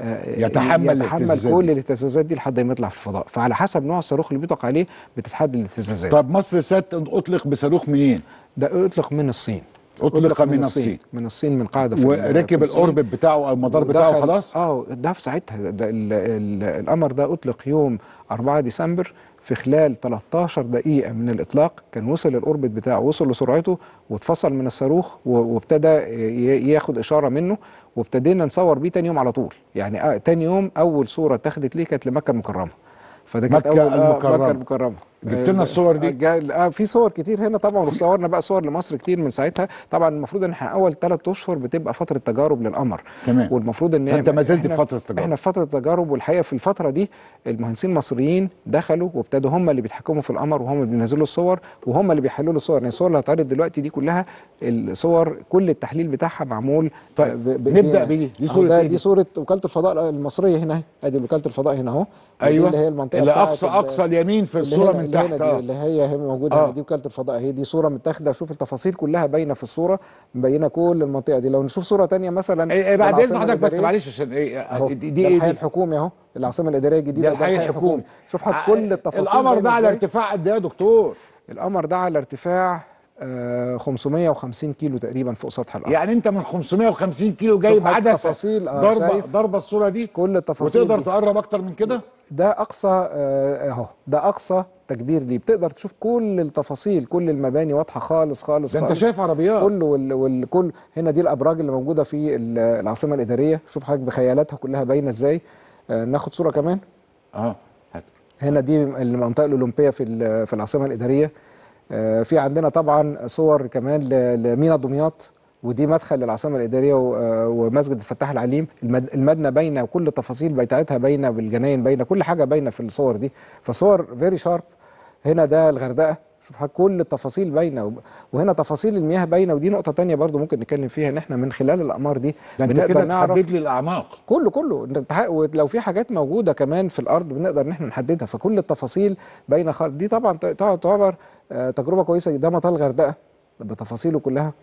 Speaker 1: يتحمل,
Speaker 25: يتحمل كل الاهتزازات دي لحد ما يطلع في الفضاء. فعلى حسب نوع الصاروخ اللي بيطلق عليه بتتحدد الاهتزازات.
Speaker 1: طب مصر سات اطلق بصاروخ منين؟
Speaker 25: ده اطلق من الصين.
Speaker 1: اطلق من الصين
Speaker 25: من الصين من قاعده في
Speaker 1: وركب الاوربت بتاعه او المدار بتاعه خلاص.
Speaker 25: اه ده في ساعتها ده ال ال القمر ده اطلق يوم أربعة ديسمبر، في خلال تلتاشر دقيقة من الإطلاق كان وصل الأوربت بتاعه، وصل لسرعته واتفصل من الصاروخ وابتدى ياخد إشارة منه، وابتدينا نصور بيه تاني يوم على طول. يعني آه تاني يوم أول صورة اتاخدت ليه كانت لمكة المكرمة. فده كانت
Speaker 1: مكة
Speaker 25: أول
Speaker 1: المكرمة.
Speaker 25: مكة المكرمة.
Speaker 1: جبت لنا الصور دي؟
Speaker 25: اه في صور كتير هنا طبعا، وصورنا بقى صور لمصر كتير من ساعتها. طبعا المفروض ان احنا اول ثلاث اشهر بتبقى فتره تجارب للقمر
Speaker 1: تمام،
Speaker 25: والمفروض ان
Speaker 1: فانت ما زلت في فتره تجارب.
Speaker 25: احنا في فتره تجارب، والحقيقه في الفتره دي المهندسين المصريين دخلوا وابتدوا هم اللي بيتحكموا في القمر، وهم اللي بينزلوا الصور، وهم اللي بيحللوا الصور. يعني الصور اللي هتعرض دلوقتي دي كلها الصور كل التحليل بتاعها معمول.
Speaker 1: طيب نبدا بدي، دي صوره
Speaker 25: ايه؟ دي صوره وكاله الفضاء المصريه هنا اهي، ادي وكاله الفضاء هنا اهو.
Speaker 1: ايوه
Speaker 25: اللي هي المنطقه
Speaker 1: اللي اقصى اقصى اليمين في الصوره من تحت،
Speaker 25: اه اللي هي هي موجوده آه. دي وكاله الفضاء اهي، دي صوره متاخده. شوف التفاصيل كلها باينه في الصوره، مبينه كل المنطقه دي. لو نشوف صوره ثانيه مثلا
Speaker 1: ايه, إيه بعد اذن حضرتك بس معلش عشان ايه
Speaker 25: دي, دي ايه؟ الحي الحكومي اهو، العاصمه الاداريه الجديده،
Speaker 1: ده الحي الحكومي.
Speaker 25: شوف حضرتك كل التفاصيل.
Speaker 1: القمر ده على ارتفاع قد ايه يا دكتور؟
Speaker 25: القمر ده على ارتفاع آه خمسمائة وخمسين كيلو تقريبا فوق سطح الارض.
Speaker 1: يعني انت من خمسمائة وخمسين كيلو جايب عدسه ضربه ضربه الصوره دي
Speaker 25: كل التفاصيل،
Speaker 1: وتقدر
Speaker 25: دي.
Speaker 1: تقرب اكتر من كده؟
Speaker 25: ده اقصى اهو، ده اقصى تكبير ليه، بتقدر تشوف كل التفاصيل، كل المباني واضحه خالص خالص.
Speaker 1: ده انت شايف عربيات
Speaker 25: كله وال... والكل. هنا دي الابراج اللي موجوده في العاصمه الاداريه، شوف حضرتك بخيالاتها كلها باينه ازاي. آه ناخد صوره كمان.
Speaker 1: اه هات.
Speaker 25: هنا دي المنطقه الاولمبيه في في العاصمه الاداريه. آه في عندنا طبعا صور كمان لمينا دمياط، ودي مدخل للعاصمه الاداريه ومسجد الفتاح العليم. المدنه باينه وكل التفاصيل بتاعتها باينه، بالجناين باينه، كل حاجه باينه في الصور دي، فصور فيري شارب. هنا ده الغردقه، شوف حضرتك كل التفاصيل باينه، وهنا تفاصيل المياه باينه. ودي نقطه ثانيه برضو ممكن نتكلم فيها، ان احنا من خلال الاقمار دي
Speaker 1: بنقدر نحدد لي الاعماق
Speaker 25: كله كله ولو في حاجات موجوده كمان في الارض بنقدر ان احنا نحددها، فكل التفاصيل باينه خالص. دي طبعا تعتبر تجربه كويسه. ده مطار الغردقه بتفاصيله كلها،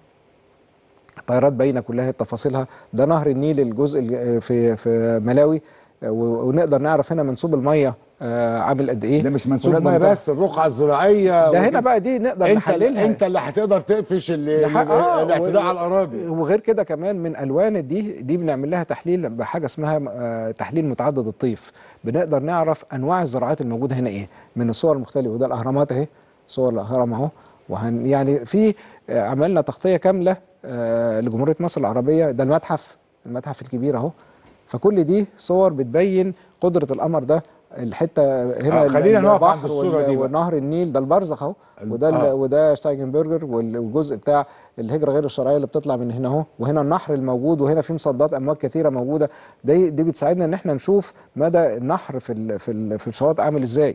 Speaker 25: الطيارات باينه كلها بتفاصيلها. ده نهر النيل الجزء في في ملاوي، ونقدر نعرف هنا منسوب الميه عامل قد ايه.
Speaker 1: ده مش منسوب الميه بس، الرقعه الزراعيه
Speaker 25: ده هنا بقى دي نقدر
Speaker 1: انت
Speaker 25: نحللها.
Speaker 1: انت اللي هتقدر تقفش آه الاعتداء على الاراضي.
Speaker 25: وغير كده كمان من الوان دي دي بنعمل لها تحليل بحاجه اسمها تحليل متعدد الطيف. بنقدر نعرف انواع الزراعات الموجوده هنا ايه من الصور المختلفه. وده الاهرامات اهي، صور الاهرام اهو. وهن يعني في عملنا تغطيه كامله آه لجمهوريه مصر العربيه. ده المتحف المتحف الكبير اهو. فكل دي صور بتبين قدره القمر ده. الحته هنا
Speaker 1: آه خلينا نقف عند الصوره دي
Speaker 25: ونهر النيل، ده البرزخ اهو، وده آه. وده شتايجنبرجر، والجزء بتاع الهجره غير الشرعيه اللي بتطلع من هنا اهو. وهنا النحر الموجود، وهنا في مصدات امواج كثيره موجوده. دي دي بتساعدنا ان احنا نشوف مدى النحر في ال في ال في الشواطئ عامل ازاي.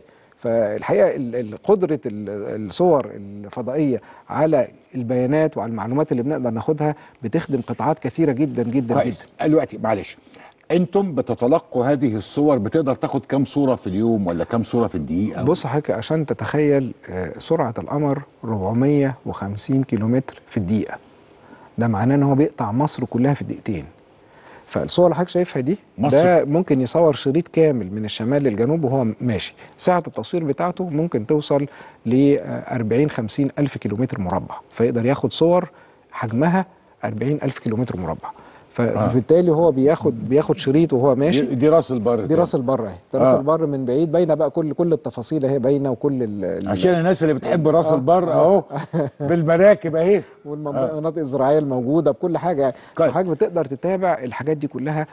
Speaker 25: فالحقيقه قدره الصور الفضائيه على البيانات وعلى المعلومات اللي بنقدر ناخدها بتخدم قطاعات كثيره جدا جدا
Speaker 1: كويس.
Speaker 25: جدا.
Speaker 1: دلوقتي معلش، انتم بتتلقوا هذه الصور، بتقدر تاخد كام صوره في اليوم ولا كام صوره في الدقيقه؟
Speaker 25: بص حضرتك عشان تتخيل سرعه القمر أربعمائة وخمسين كيلومتر في الدقيقه. ده معناه ان هو بيقطع مصر كلها في دقيقتين. فالصور اللي حضرتك شايفها دي مصر. ده ممكن يصور شريط كامل من الشمال للجنوب وهو ماشي. ساعة التصوير بتاعته ممكن توصل ل أربعين خمسين ألف كيلومتر مربع، فيقدر ياخد صور حجمها أربعين ألف كيلومتر مربع. فبالتالي هو بياخد بياخد شريط وهو ماشي.
Speaker 1: دي, دي راس البر،
Speaker 25: دي راس البر اهي، ده راس آه. البر من بعيد باينه بقى كل كل التفاصيل اهي باينه، وكل ال
Speaker 1: عشان الناس اللي بتحب راس آه. البر اهو بالمراكب اهي،
Speaker 25: والمناطق الزراعيه الموجوده بكل حاجه. حضرتك بتقدر تتابع الحاجات دي كلها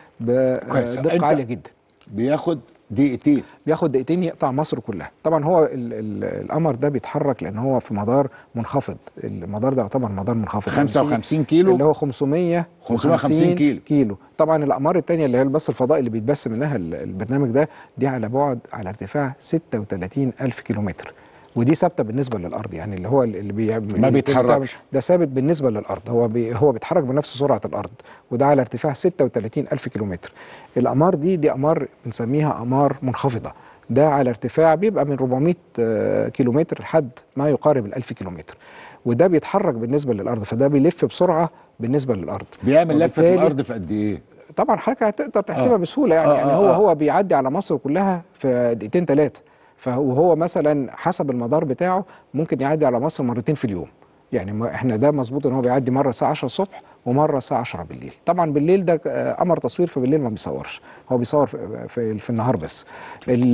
Speaker 25: بدقه عاليه جدا.
Speaker 1: بياخد دقيقتين
Speaker 25: بياخد دقيقتين يقطع مصر كلها. طبعا هو ال ال القمر ده بيتحرك لان هو في مدار منخفض. المدار ده يعتبر مدار منخفض،
Speaker 1: خمسة وخمسين كيلو
Speaker 25: اللي هو خمسمائة وخمسين كيلو. كيلو طبعا الاقمار الثانيه اللي هي البث الفضائي اللي بيتبث منها البرنامج ده، دي على بعد على ارتفاع ستة وثلاثين ألف كيلومتر، ودي ثابته بالنسبه للارض. يعني اللي هو اللي بي
Speaker 1: ما بيتحركش،
Speaker 25: ده ثابت بالنسبه للارض. هو بي هو بيتحرك بنفس سرعه الارض، وده على ارتفاع ستة وثلاثين ألف كيلومتر. الاقمار دي دي اقمار بنسميها اقمار منخفضه. ده على ارتفاع بيبقى من أربعمائة كيلومتر لحد ما يقارب الألف كيلومتر، وده بيتحرك بالنسبه للارض، فده بيلف بسرعه بالنسبه للارض.
Speaker 1: بيعمل لفه الارض في قد ايه؟
Speaker 25: طبعا حضرتك هتقدر تحسبها آه. بسهوله يعني. آه يعني آه هو آه. هو بيعدي على مصر كلها في دقيقتين ثلاثه. فهو مثلا حسب المدار بتاعه ممكن يعدي على مصر مرتين في اليوم. يعني احنا ده مظبوط ان هو بيعدي مره الساعه عشرة الصبح ومره الساعه عشرة بالليل. طبعا بالليل ده قمر تصوير، فبالليل ما بيصورش، هو بيصور في, في, في النهار بس. ال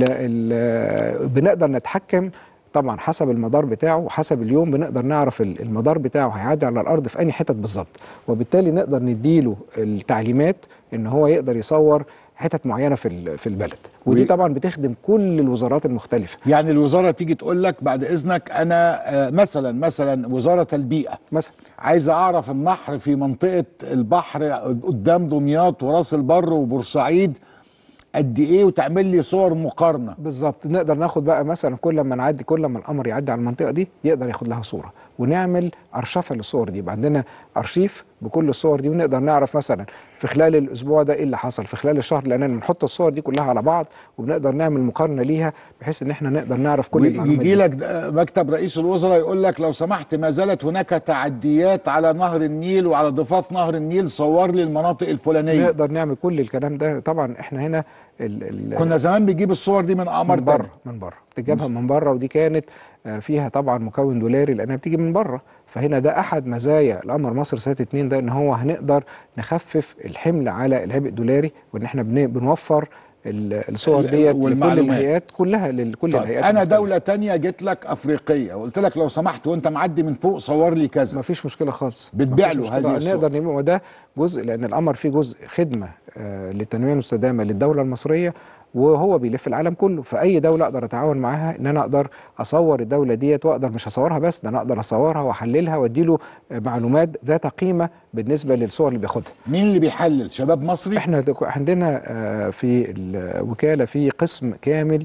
Speaker 25: ال بنقدر نتحكم طبعا حسب المدار بتاعه وحسب اليوم، بنقدر نعرف المدار بتاعه هيعدي على الارض في انهي حتت بالظبط، وبالتالي نقدر نديله التعليمات ان هو يقدر يصور حتت معينه في في البلد، ودي طبعا بتخدم كل الوزارات المختلفه.
Speaker 1: يعني الوزاره تيجي تقول لك بعد اذنك انا مثلا مثلا وزاره البيئه
Speaker 25: مثلا
Speaker 1: عايزه اعرف النحر في منطقه البحر قدام دمياط وراس البر وبورسعيد قد ايه، وتعمل لي صور مقارنه.
Speaker 25: بالظبط، نقدر ناخد بقى مثلا كل ما نعدي كل ما القمر يعدي على المنطقه دي يقدر ياخد لها صوره، ونعمل ارشفه للصور دي، يبقى عندنا ارشيف بكل الصور دي، ونقدر نعرف مثلا في خلال الاسبوع ده ايه اللي حصل، في خلال الشهر الاناني بنحط الصور دي كلها على بعض وبنقدر نعمل مقارنه ليها بحيث ان احنا نقدر نعرف كل المعلومات.
Speaker 1: يجي لك مكتب رئيس الوزراء يقول لك لو سمحت ما زالت هناك تعديات على نهر النيل وعلى ضفاف نهر النيل، صور لي المناطق الفلانيه.
Speaker 25: نقدر نعمل كل الكلام ده. طبعا احنا هنا ال ال
Speaker 1: كنا زمان بنجيب الصور دي من قمر
Speaker 25: من بره من بره بتجيبها من بره، ودي كانت فيها طبعا مكون دولاري لانها بتيجي من بره. فهنا ده احد مزايا القمر مصر سات اتنين ده، ان هو هنقدر نخفف الحمل على العبء الدولاري، وان احنا بنوفر الصور ديت لكل الهيئات كلها لكل
Speaker 1: طيب
Speaker 25: الهيئات.
Speaker 1: انا دوله تانية جيت لك افريقيه وقلت لك لو سمحت وانت معدي من فوق صور لي كذا،
Speaker 25: مفيش مشكله خالص،
Speaker 1: بتبيع له هذه الصور.
Speaker 25: نقدر نبيع، وده جزء لان القمر فيه جزء خدمه آه للتنميه المستدامه للدوله المصريه، وهو بيلف العالم كله. فاي دوله اقدر اتعاون معاها ان انا اقدر اصور الدوله ديت، واقدر مش اصورها بس، ده انا اقدر اصورها واحللها واديله معلومات ذات قيمه بالنسبه للصور اللي بياخدها.
Speaker 1: مين اللي بيحلل؟ شباب مصري؟
Speaker 25: احنا عندنا في الوكاله في قسم كامل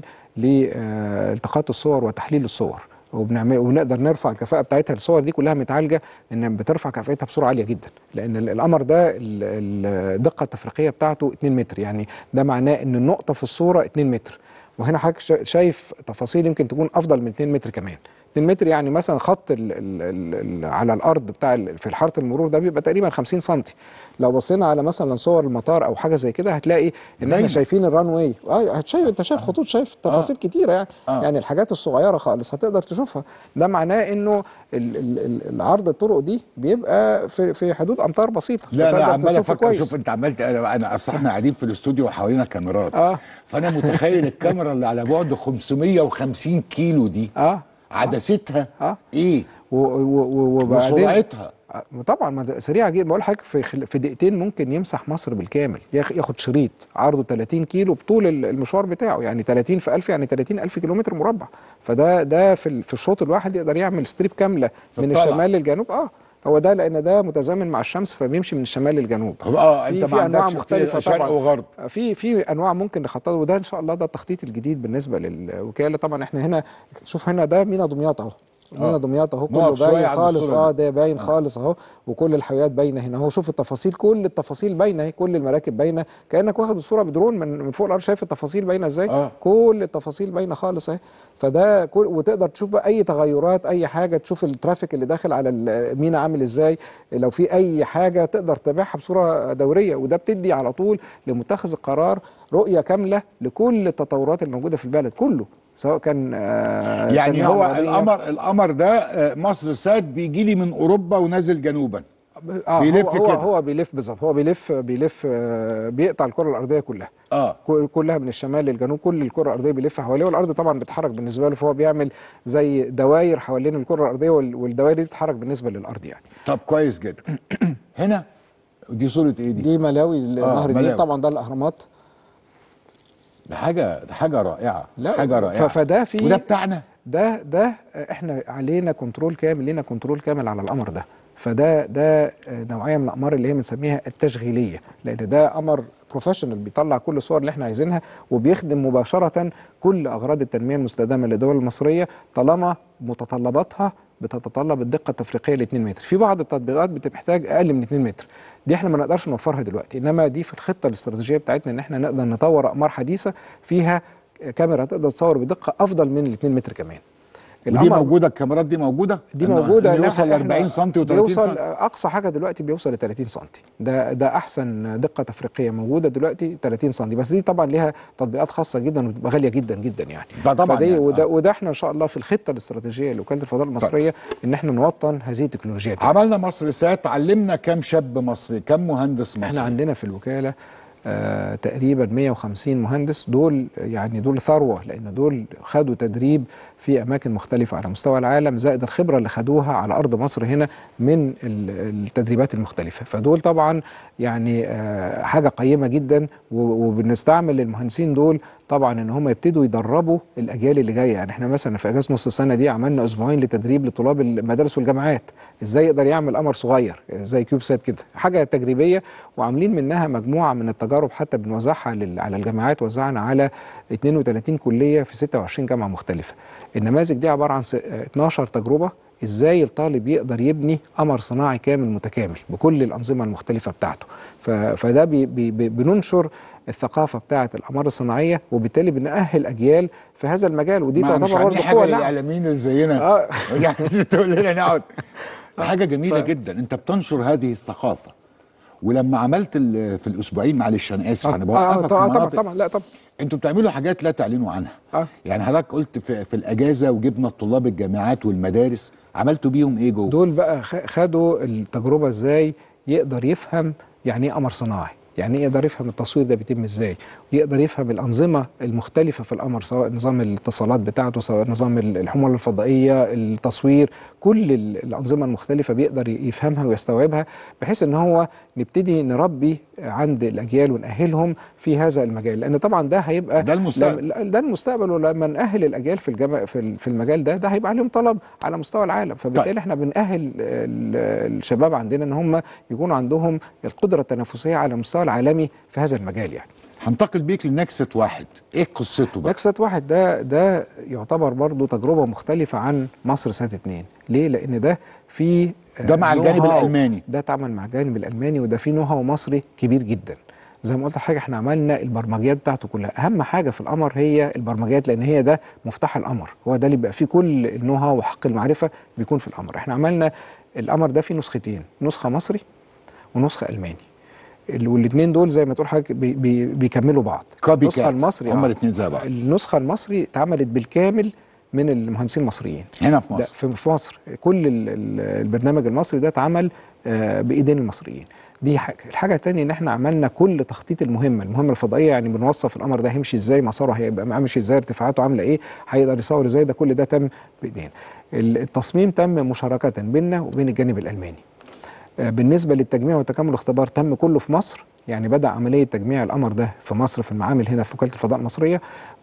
Speaker 25: لالتقاط الصور وتحليل الصور، وبنعمل وبنقدر نرفع الكفاءه بتاعتها. الصور دي كلها متعالجه ان بترفع كفاءتها بصوره عاليه جدا، لان القمر ده الدقه التفريقيه بتاعته اتنين متر، يعني ده معناه ان النقطه في الصوره اتنين متر، وهنا حضرتك شايف تفاصيل يمكن تكون افضل من اتنين متر كمان. اتنين متر يعني مثلا خط ال ال ال على الارض بتاع في حاره المرور ده بيبقى تقريبا خمسين سنتي. لو بصينا على مثلا صور المطار او حاجه زي كده هتلاقي ان احنا شايفين الران واي، اه هتشايف انت شايف خطوط، شايف تفاصيل آه. كتيره يعني آه. يعني الحاجات الصغيره خالص هتقدر تشوفها. ده معناه انه ال ال العرض الطرق دي بيبقى في في حدود امتار بسيطه.
Speaker 1: لا لا عمال افكر، شوف انت عملت، انا اصل احنا قاعدين في الاستوديو وحوالينا كاميرات اه فانا متخيل الكاميرا اللي على بعد خمسمية وخمسين كيلو دي اه عدستها اه ايه وسرعتها
Speaker 25: طبعا سريعه جدا. بقول لحضرتك في في دقيقتين ممكن يمسح مصر بالكامل، ياخد شريط عرضه تلاتين كيلو بطول المشوار بتاعه، يعني تلاتين في ألف يعني تلاتين ألف كيلومتر مربع. فده ده في في الشوط الواحد يقدر يعمل ستريب كامله من الشمال للجنوب. اه هو ده لان ده متزامن مع الشمس فبيمشي من الشمال للجنوب.
Speaker 1: اه انت في انواع مختلفه شرق وغرب،
Speaker 25: في في انواع ممكن نخططها، وده ان شاء الله ده التخطيط الجديد بالنسبه للوكاله. طبعا احنا هنا شوف هنا ده مينا دمياط اهو، مينا دمياط اهو كله باين خالص اه ده باين آه. خالص اهو، وكل الحاويات باينه هنا اهو. شوف التفاصيل، كل التفاصيل باينه اهي، كل المراكب باينه كانك واخد الصوره بدرون من من فوق الارض. شايف التفاصيل باينه ازاي؟ آه. كل التفاصيل باينه خالص اهي. فده كل وتقدر تشوف بقى اي تغيرات، اي حاجه، تشوف الترافيك اللي داخل على المينا عامل ازاي، لو في اي حاجه تقدر تتابعها بصوره دوريه، وده بتدي على طول لمتخذ القرار رؤيه كامله لكل التطورات الموجوده في البلد كله، سواء كان آه
Speaker 1: يعني هو القمر القمر ده آه مصر سات بيجي لي من اوروبا ونازل جنوبا.
Speaker 25: آه بيلف هو كده، هو بيلف بالظبط، هو بيلف بيلف آه بيقطع الكره الارضيه كلها اه كلها من الشمال للجنوب، كل الكره الارضيه بيلف حواليه، والارض طبعا بتتحرك بالنسبه له، فهو بيعمل زي دواير حوالين الكره الارضيه، والدواير دي بتتحرك بالنسبه للارض يعني.
Speaker 1: طب كويس جدا. هنا دي صوره ايه دي؟
Speaker 25: دي ملاوي نهر النيل طبعا، ده الاهرامات.
Speaker 1: ده حاجه ده حاجه رائعه،
Speaker 25: لا
Speaker 1: حاجه رائعه.
Speaker 25: فده في
Speaker 1: وده بتاعنا،
Speaker 25: ده ده احنا علينا كنترول كامل، لينا كنترول كامل على القمر ده. فده ده نوعيه من الاقمار اللي هي بنسميها التشغيليه، لان ده قمر بروفيشنال بيطلع كل الصور اللي احنا عايزينها، وبيخدم مباشره كل اغراض التنميه المستدامه للدول المصريه طالما متطلباتها بتتطلب الدقه التفريقيه ل اتنين متر. في بعض التطبيقات بتحتاج اقل من اتنين متر، دي احنا ما نقدرش نوفرها دلوقتي، انما دي في الخطه الاستراتيجيه بتاعتنا ان احنا نقدر نطور اقمار حديثه فيها كاميرا تقدر تصور بدقه افضل من ال اتنين متر كمان.
Speaker 1: ودي موجوده، الكاميرات دي موجوده
Speaker 25: دي موجوده،
Speaker 1: يوصل ل أربعين سم و30 سم،
Speaker 25: بيوصل اقصى حاجه دلوقتي بيوصل ل ثلاثين سم. ده ده احسن دقه تفريقيه موجوده دلوقتي ثلاثين سم، بس دي طبعا ليها تطبيقات خاصه جدا وبتبقى غاليه جدا جدا يعني.
Speaker 1: ده طبعا
Speaker 25: يعني
Speaker 1: وده,
Speaker 25: آه. وده احنا ان شاء الله في الخطه الاستراتيجيه لوكاله الفضاء المصريه طيب. ان احنا نوطن هذه التكنولوجيا.
Speaker 1: عملنا مصر سات، علمنا كم شاب مصري، كم مهندس مصري؟
Speaker 25: احنا عندنا في الوكاله آه تقريبا مئة وخمسين مهندس، دول يعني دول ثروه، لان دول خدوا تدريب في اماكن مختلفه على مستوى العالم، زائد الخبره اللي خدوها على ارض مصر هنا من التدريبات المختلفه. فدول طبعا يعني آه حاجه قيمه جدا، وبنستعمل المهندسين دول طبعا ان هم يبتدوا يدربوا الاجيال اللي جايه. يعني احنا مثلا في اجازه نص السنه دي عملنا اسبوعين لتدريب لطلاب المدارس والجامعات ازاي يقدر يعمل قمر صغير زي كيوب سات كده، حاجه تجريبيه، وعاملين منها مجموعه من التجارب حتى بنوزعها على الجامعات. وزعنا على اثنين وثلاثين كليه في ستة وعشرين جامعه مختلفه. النماذج دي عباره عن اثناشر تجربه ازاي الطالب يقدر يبني قمر صناعي كامل متكامل بكل الانظمه المختلفه بتاعته. فده بي بي بننشر الثقافه بتاعه الاقمار الصناعيه، وبالتالي بنأهل اجيال في هذا المجال، ودي تعتبر برضه
Speaker 1: حاجه للاعلاميين اللي زينا
Speaker 25: اه
Speaker 1: يعني تقول لنا نقعد. حاجه جميله ف... جدا، انت بتنشر هذه الثقافه. ولما عملت في الاسبوعين، معلش انا اسف
Speaker 25: آه
Speaker 1: انا بوقفك
Speaker 25: آه طبعا طبعا لا طبعا
Speaker 1: انتوا بتعملوا حاجات لا تعلنوا عنها.
Speaker 25: آه.
Speaker 1: يعني حضرتك قلت في, في الاجازه وجبنا الطلاب الجامعات والمدارس، عملتوا بيهم ايه جوه؟
Speaker 25: دول بقى خدوا التجربه ازاي يقدر يفهم يعني ايه قمر صناعي، يعني يقدر يفهم التصوير ده بيتم ازاي، ويقدر يفهم الانظمه المختلفه في القمر، سواء نظام الاتصالات بتاعته، سواء نظام الحمول الفضائيه، التصوير، كل الانظمه المختلفه بيقدر يفهمها ويستوعبها، بحيث ان هو نبتدي نربي عند الاجيال ونأهلهم في هذا المجال. لان طبعا ده هيبقى
Speaker 1: ده المستقبل،
Speaker 25: ده المستقبل، ولما نأهل الاجيال في الجامعة في المجال ده، ده هيبقى عليهم طلب على مستوى العالم. فبالتالي طيب. احنا بنأهل الشباب عندنا ان هم يكون عندهم القدره التنافسيه على المستوى العالمي في هذا المجال. يعني
Speaker 1: هنتقل بيك لنكست واحد، ايه قصته بقى؟
Speaker 25: نكست واحد ده ده يعتبر برضه تجربه مختلفه عن مصر سات اتنين. ليه؟ لان ده في
Speaker 1: ده مع الجانب الالماني،
Speaker 25: ده اتعمل مع الجانب الالماني، وده في نو هاو مصري كبير جدا. زي ما قلت حاجه، احنا عملنا البرمجيات بتاعته كلها. اهم حاجه في القمر هي البرمجيات، لان هي ده مفتاح القمر، هو ده اللي بيبقى فيه كل النو هاو وحق المعرفه بيكون في القمر. احنا عملنا القمر ده فيه نسختين، نسخه مصري ونسخه الماني، والاثنين دول زي ما تقول حضرتك بي بي بيكملوا بعض.
Speaker 1: النسخه المصري هم الاثنين زي بعض.
Speaker 25: النسخه المصري اتعملت بالكامل من المهندسين المصريين
Speaker 1: هنا في مصر.
Speaker 25: في مصر كل البرنامج المصري ده اتعمل بايدين المصريين. دي حاجه. الحاجه الثانيه ان احنا عملنا كل تخطيط المهمه المهمه الفضائيه، يعني بنوصف القمر ده هيمشي ازاي، مساره هيبقى ماشي ازاي، ارتفاعاته عامله ايه، هيقدر يصور ازاي، ده كل ده تم بايدينا. التصميم تم مشاركه بيننا وبين الجانب الالماني. بالنسبه للتجميع والتكامل والاختبار تم كله في مصر، يعني بدأ عملية تجميع القمر ده في مصر في المعامل هنا في وكالة الفضاء المصرية،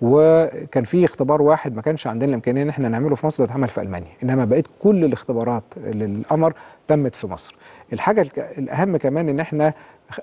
Speaker 25: وكان في اختبار واحد ما كانش عندنا الإمكانية إن احنا نعمله في مصر، ده اتعمل في ألمانيا، إنما بقيت كل الاختبارات للقمر تمت في مصر. الحاجة الأهم كمان إن احنا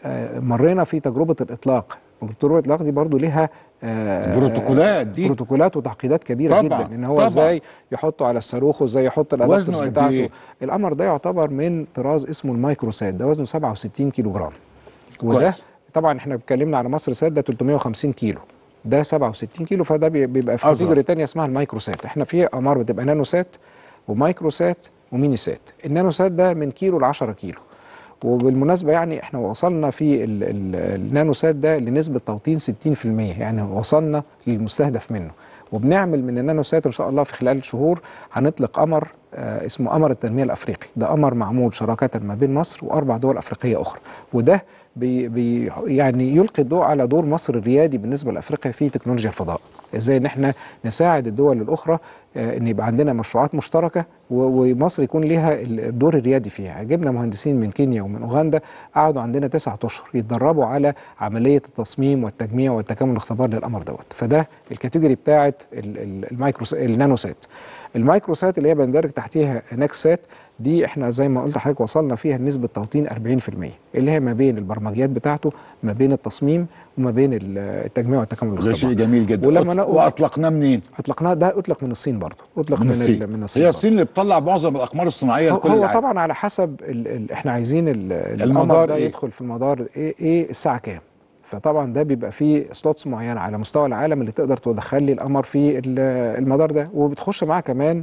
Speaker 25: مرينا في تجربة الإطلاق، وتجربة الإطلاق دي برضو لها
Speaker 1: بروتوكولات دي
Speaker 25: بروتوكولات وتعقيدات كبيرة طبعًا جدا، إن هو طبعًا ازاي يحطه على الصاروخ، وازاي يحط الأدابترز بتاعته. القمر ده يعتبر من طراز اسمه المايكروسات، ده وزنه سبعة وستين كيلو جرام، وده كويس. طبعا احنا اتكلمنا على مصر سات ده ثلاثمئة وخمسين كيلو، ده سبعة وستين كيلو، فده بيبقى في كاتيجوري ثانيه اسمها المايكرو سات. احنا في اقمار بتبقى نانو سات ومايكرو سات وميني سات. النانو سات ده من كيلو ل عشرة كيلو، وبالمناسبه يعني احنا وصلنا في ال ال النانو سات ده لنسبه توطين ستين في المية، يعني وصلنا للمستهدف منه. وبنعمل من النانو سات ان شاء الله في خلال شهور هنطلق قمر آه اسمه قمر التنميه الافريقي، ده قمر معمول شراكه ما بين مصر واربع دول افريقيه اخرى، وده بي بي يعني يلقي الضوء على دور مصر الريادي بالنسبه لافريقيا في تكنولوجيا الفضاء، ازاي ان احنا نساعد الدول الاخرى آه ان يبقى عندنا مشروعات مشتركه ومصر يكون ليها الدور الريادي فيها. جبنا مهندسين من كينيا ومن اوغندا قعدوا عندنا تسعة اشهر يتدربوا على عمليه التصميم والتجميع والتكامل والاختبار للقمر دوت. فده الكاتيجوري بتاعه المايكرو النانو سات. المايكرو سات اللي هي بندرج تحتيها نكس سات، دي احنا زي ما قلت لحضرتك وصلنا فيها نسبه توطين أربعين في المية، اللي هي ما بين البرمجيات بتاعته، ما بين التصميم، وما بين التجميع والتكامل والاختبار.
Speaker 1: ده شيء جميل جدا.
Speaker 25: ولما
Speaker 1: أط... واطلقناه منين؟
Speaker 25: اطلقناه ده اطلق من الصين برضه، اطلق
Speaker 1: من,
Speaker 25: من
Speaker 1: الصين.
Speaker 25: من الصين
Speaker 1: هي الصين اللي بتطلع معظم الاقمار الصناعيه لكل
Speaker 25: هو
Speaker 1: العالم.
Speaker 25: طبعا على حسب ال ال احنا عايزين
Speaker 1: المدار
Speaker 25: ده
Speaker 1: إيه؟
Speaker 25: يدخل في المدار ايه, إيه الساعه كام، فطبعا ده بيبقى فيه سلوتس معينه على مستوى العالم اللي تقدر تدخل لي القمر في المدار ده، وبتخش معاه كمان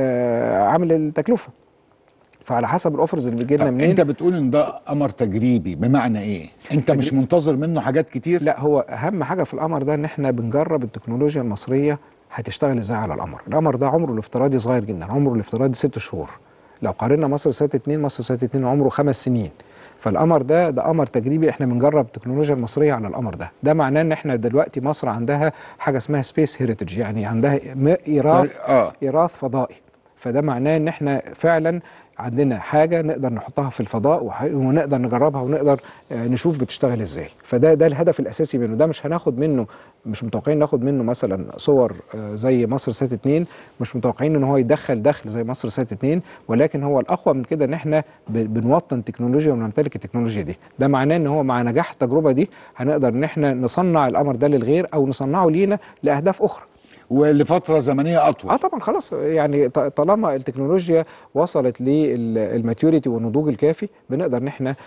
Speaker 25: عامل التكلفه. فعلى حسب الاوفرز اللي بتجي لنا منين.
Speaker 1: انت بتقول ان ده قمر تجريبي، بمعنى ايه؟ انت مش منتظر منه حاجات كتير؟
Speaker 25: لا، هو اهم حاجه في القمر ده ان احنا بنجرب التكنولوجيا المصريه هتشتغل ازاي على القمر. القمر ده عمره الافتراضي صغير جدا، عمره الافتراضي ست شهور. لو قارنا مصر سنه اتنين، مصر سنه اتنين عمره خمس سنين. فالقمر ده ده قمر تجريبي، احنا بنجرب التكنولوجيا المصريه على القمر ده. ده معناه ان احنا دلوقتي مصر عندها حاجه اسمها سبيس هيريتج، يعني عندها ايراث آه. ايراث فضائي. فده معناه ان احنا فعلا عندنا حاجه نقدر نحطها في الفضاء ونقدر نجربها ونقدر نشوف بتشتغل ازاي. فده ده الهدف الاساسي منه. ده مش هناخد منه، مش متوقعين ناخد منه مثلا صور زي مصر سات اتنين، مش متوقعين ان هو يدخل دخل زي مصر سات اتنين، ولكن هو الاقوى من كده ان احنا بنوطن تكنولوجيا ونمتلك التكنولوجيا دي. ده معناه ان هو مع نجاح التجربه دي هنقدر ان احنا نصنع القمر ده للغير او نصنعه لينا لاهداف اخرى
Speaker 1: ولفتره زمنيه اطول.
Speaker 25: اه طبعا خلاص، يعني طالما التكنولوجيا وصلت للماتيوريتي والنضوج الكافي بنقدر ان احنا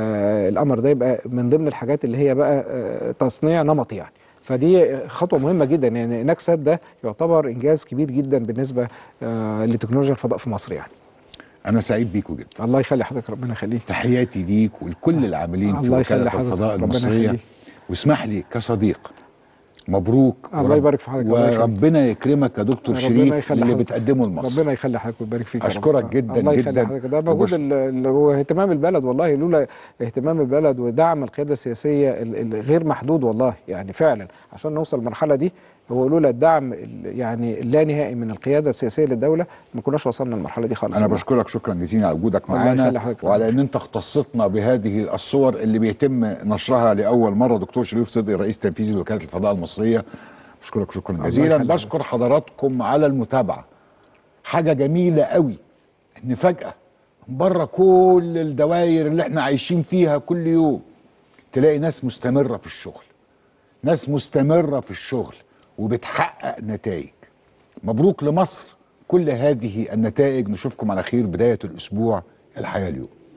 Speaker 25: آه القمر ده يبقى من ضمن الحاجات اللي هي بقى آه تصنيع نمطي يعني. فدي خطوه مهمه جدا، يعني نكسات ده يعتبر انجاز كبير جدا بالنسبه آه لتكنولوجيا الفضاء في مصر يعني.
Speaker 1: انا سعيد بيكم جدا.
Speaker 25: الله يخلي حضرتك، ربنا يخليك.
Speaker 1: تحياتي ليك ولكل العاملين في وكاله الفضاء المصريه. واسمح لي كصديق، مبروك.
Speaker 25: الله يبارك في حضرتك،
Speaker 1: وربنا يكرمك يا دكتور شريف اللي بتقدمه لمصر.
Speaker 25: ربنا يخلي حضرتك ويبارك فيك.
Speaker 1: اشكرك جدا
Speaker 25: الله
Speaker 1: جدا.
Speaker 25: يخلي حضرتك. ده مجهود اللي هو اهتمام البلد، والله لولا اهتمام البلد ودعم القياده السياسيه الغير محدود والله يعني فعلا عشان نوصل للمرحله دي، هو لولا الدعم يعني اللانهائي من القياده السياسيه للدوله ما كناش وصلنا للمرحله دي خالص.
Speaker 1: انا بشكرك شكرا جزيلا على وجودك معانا وعلى ان انت اختصتنا بهذه الصور اللي بيتم نشرها لاول مره. دكتور شريف صدقي رئيس تنفيذي لوكاله الفضاء المصريه، بشكرك شكرا جزيلا. بشكر حضراتكم على المتابعه. حاجه جميله قوي ان فجاه بره كل الدوائر اللي احنا عايشين فيها كل يوم تلاقي ناس مستمره في الشغل، ناس مستمره في الشغل وبتحقق نتائج. مبروك لمصر كل هذه النتائج. نشوفكم على خير بدايه الاسبوع. الحياه اليوم.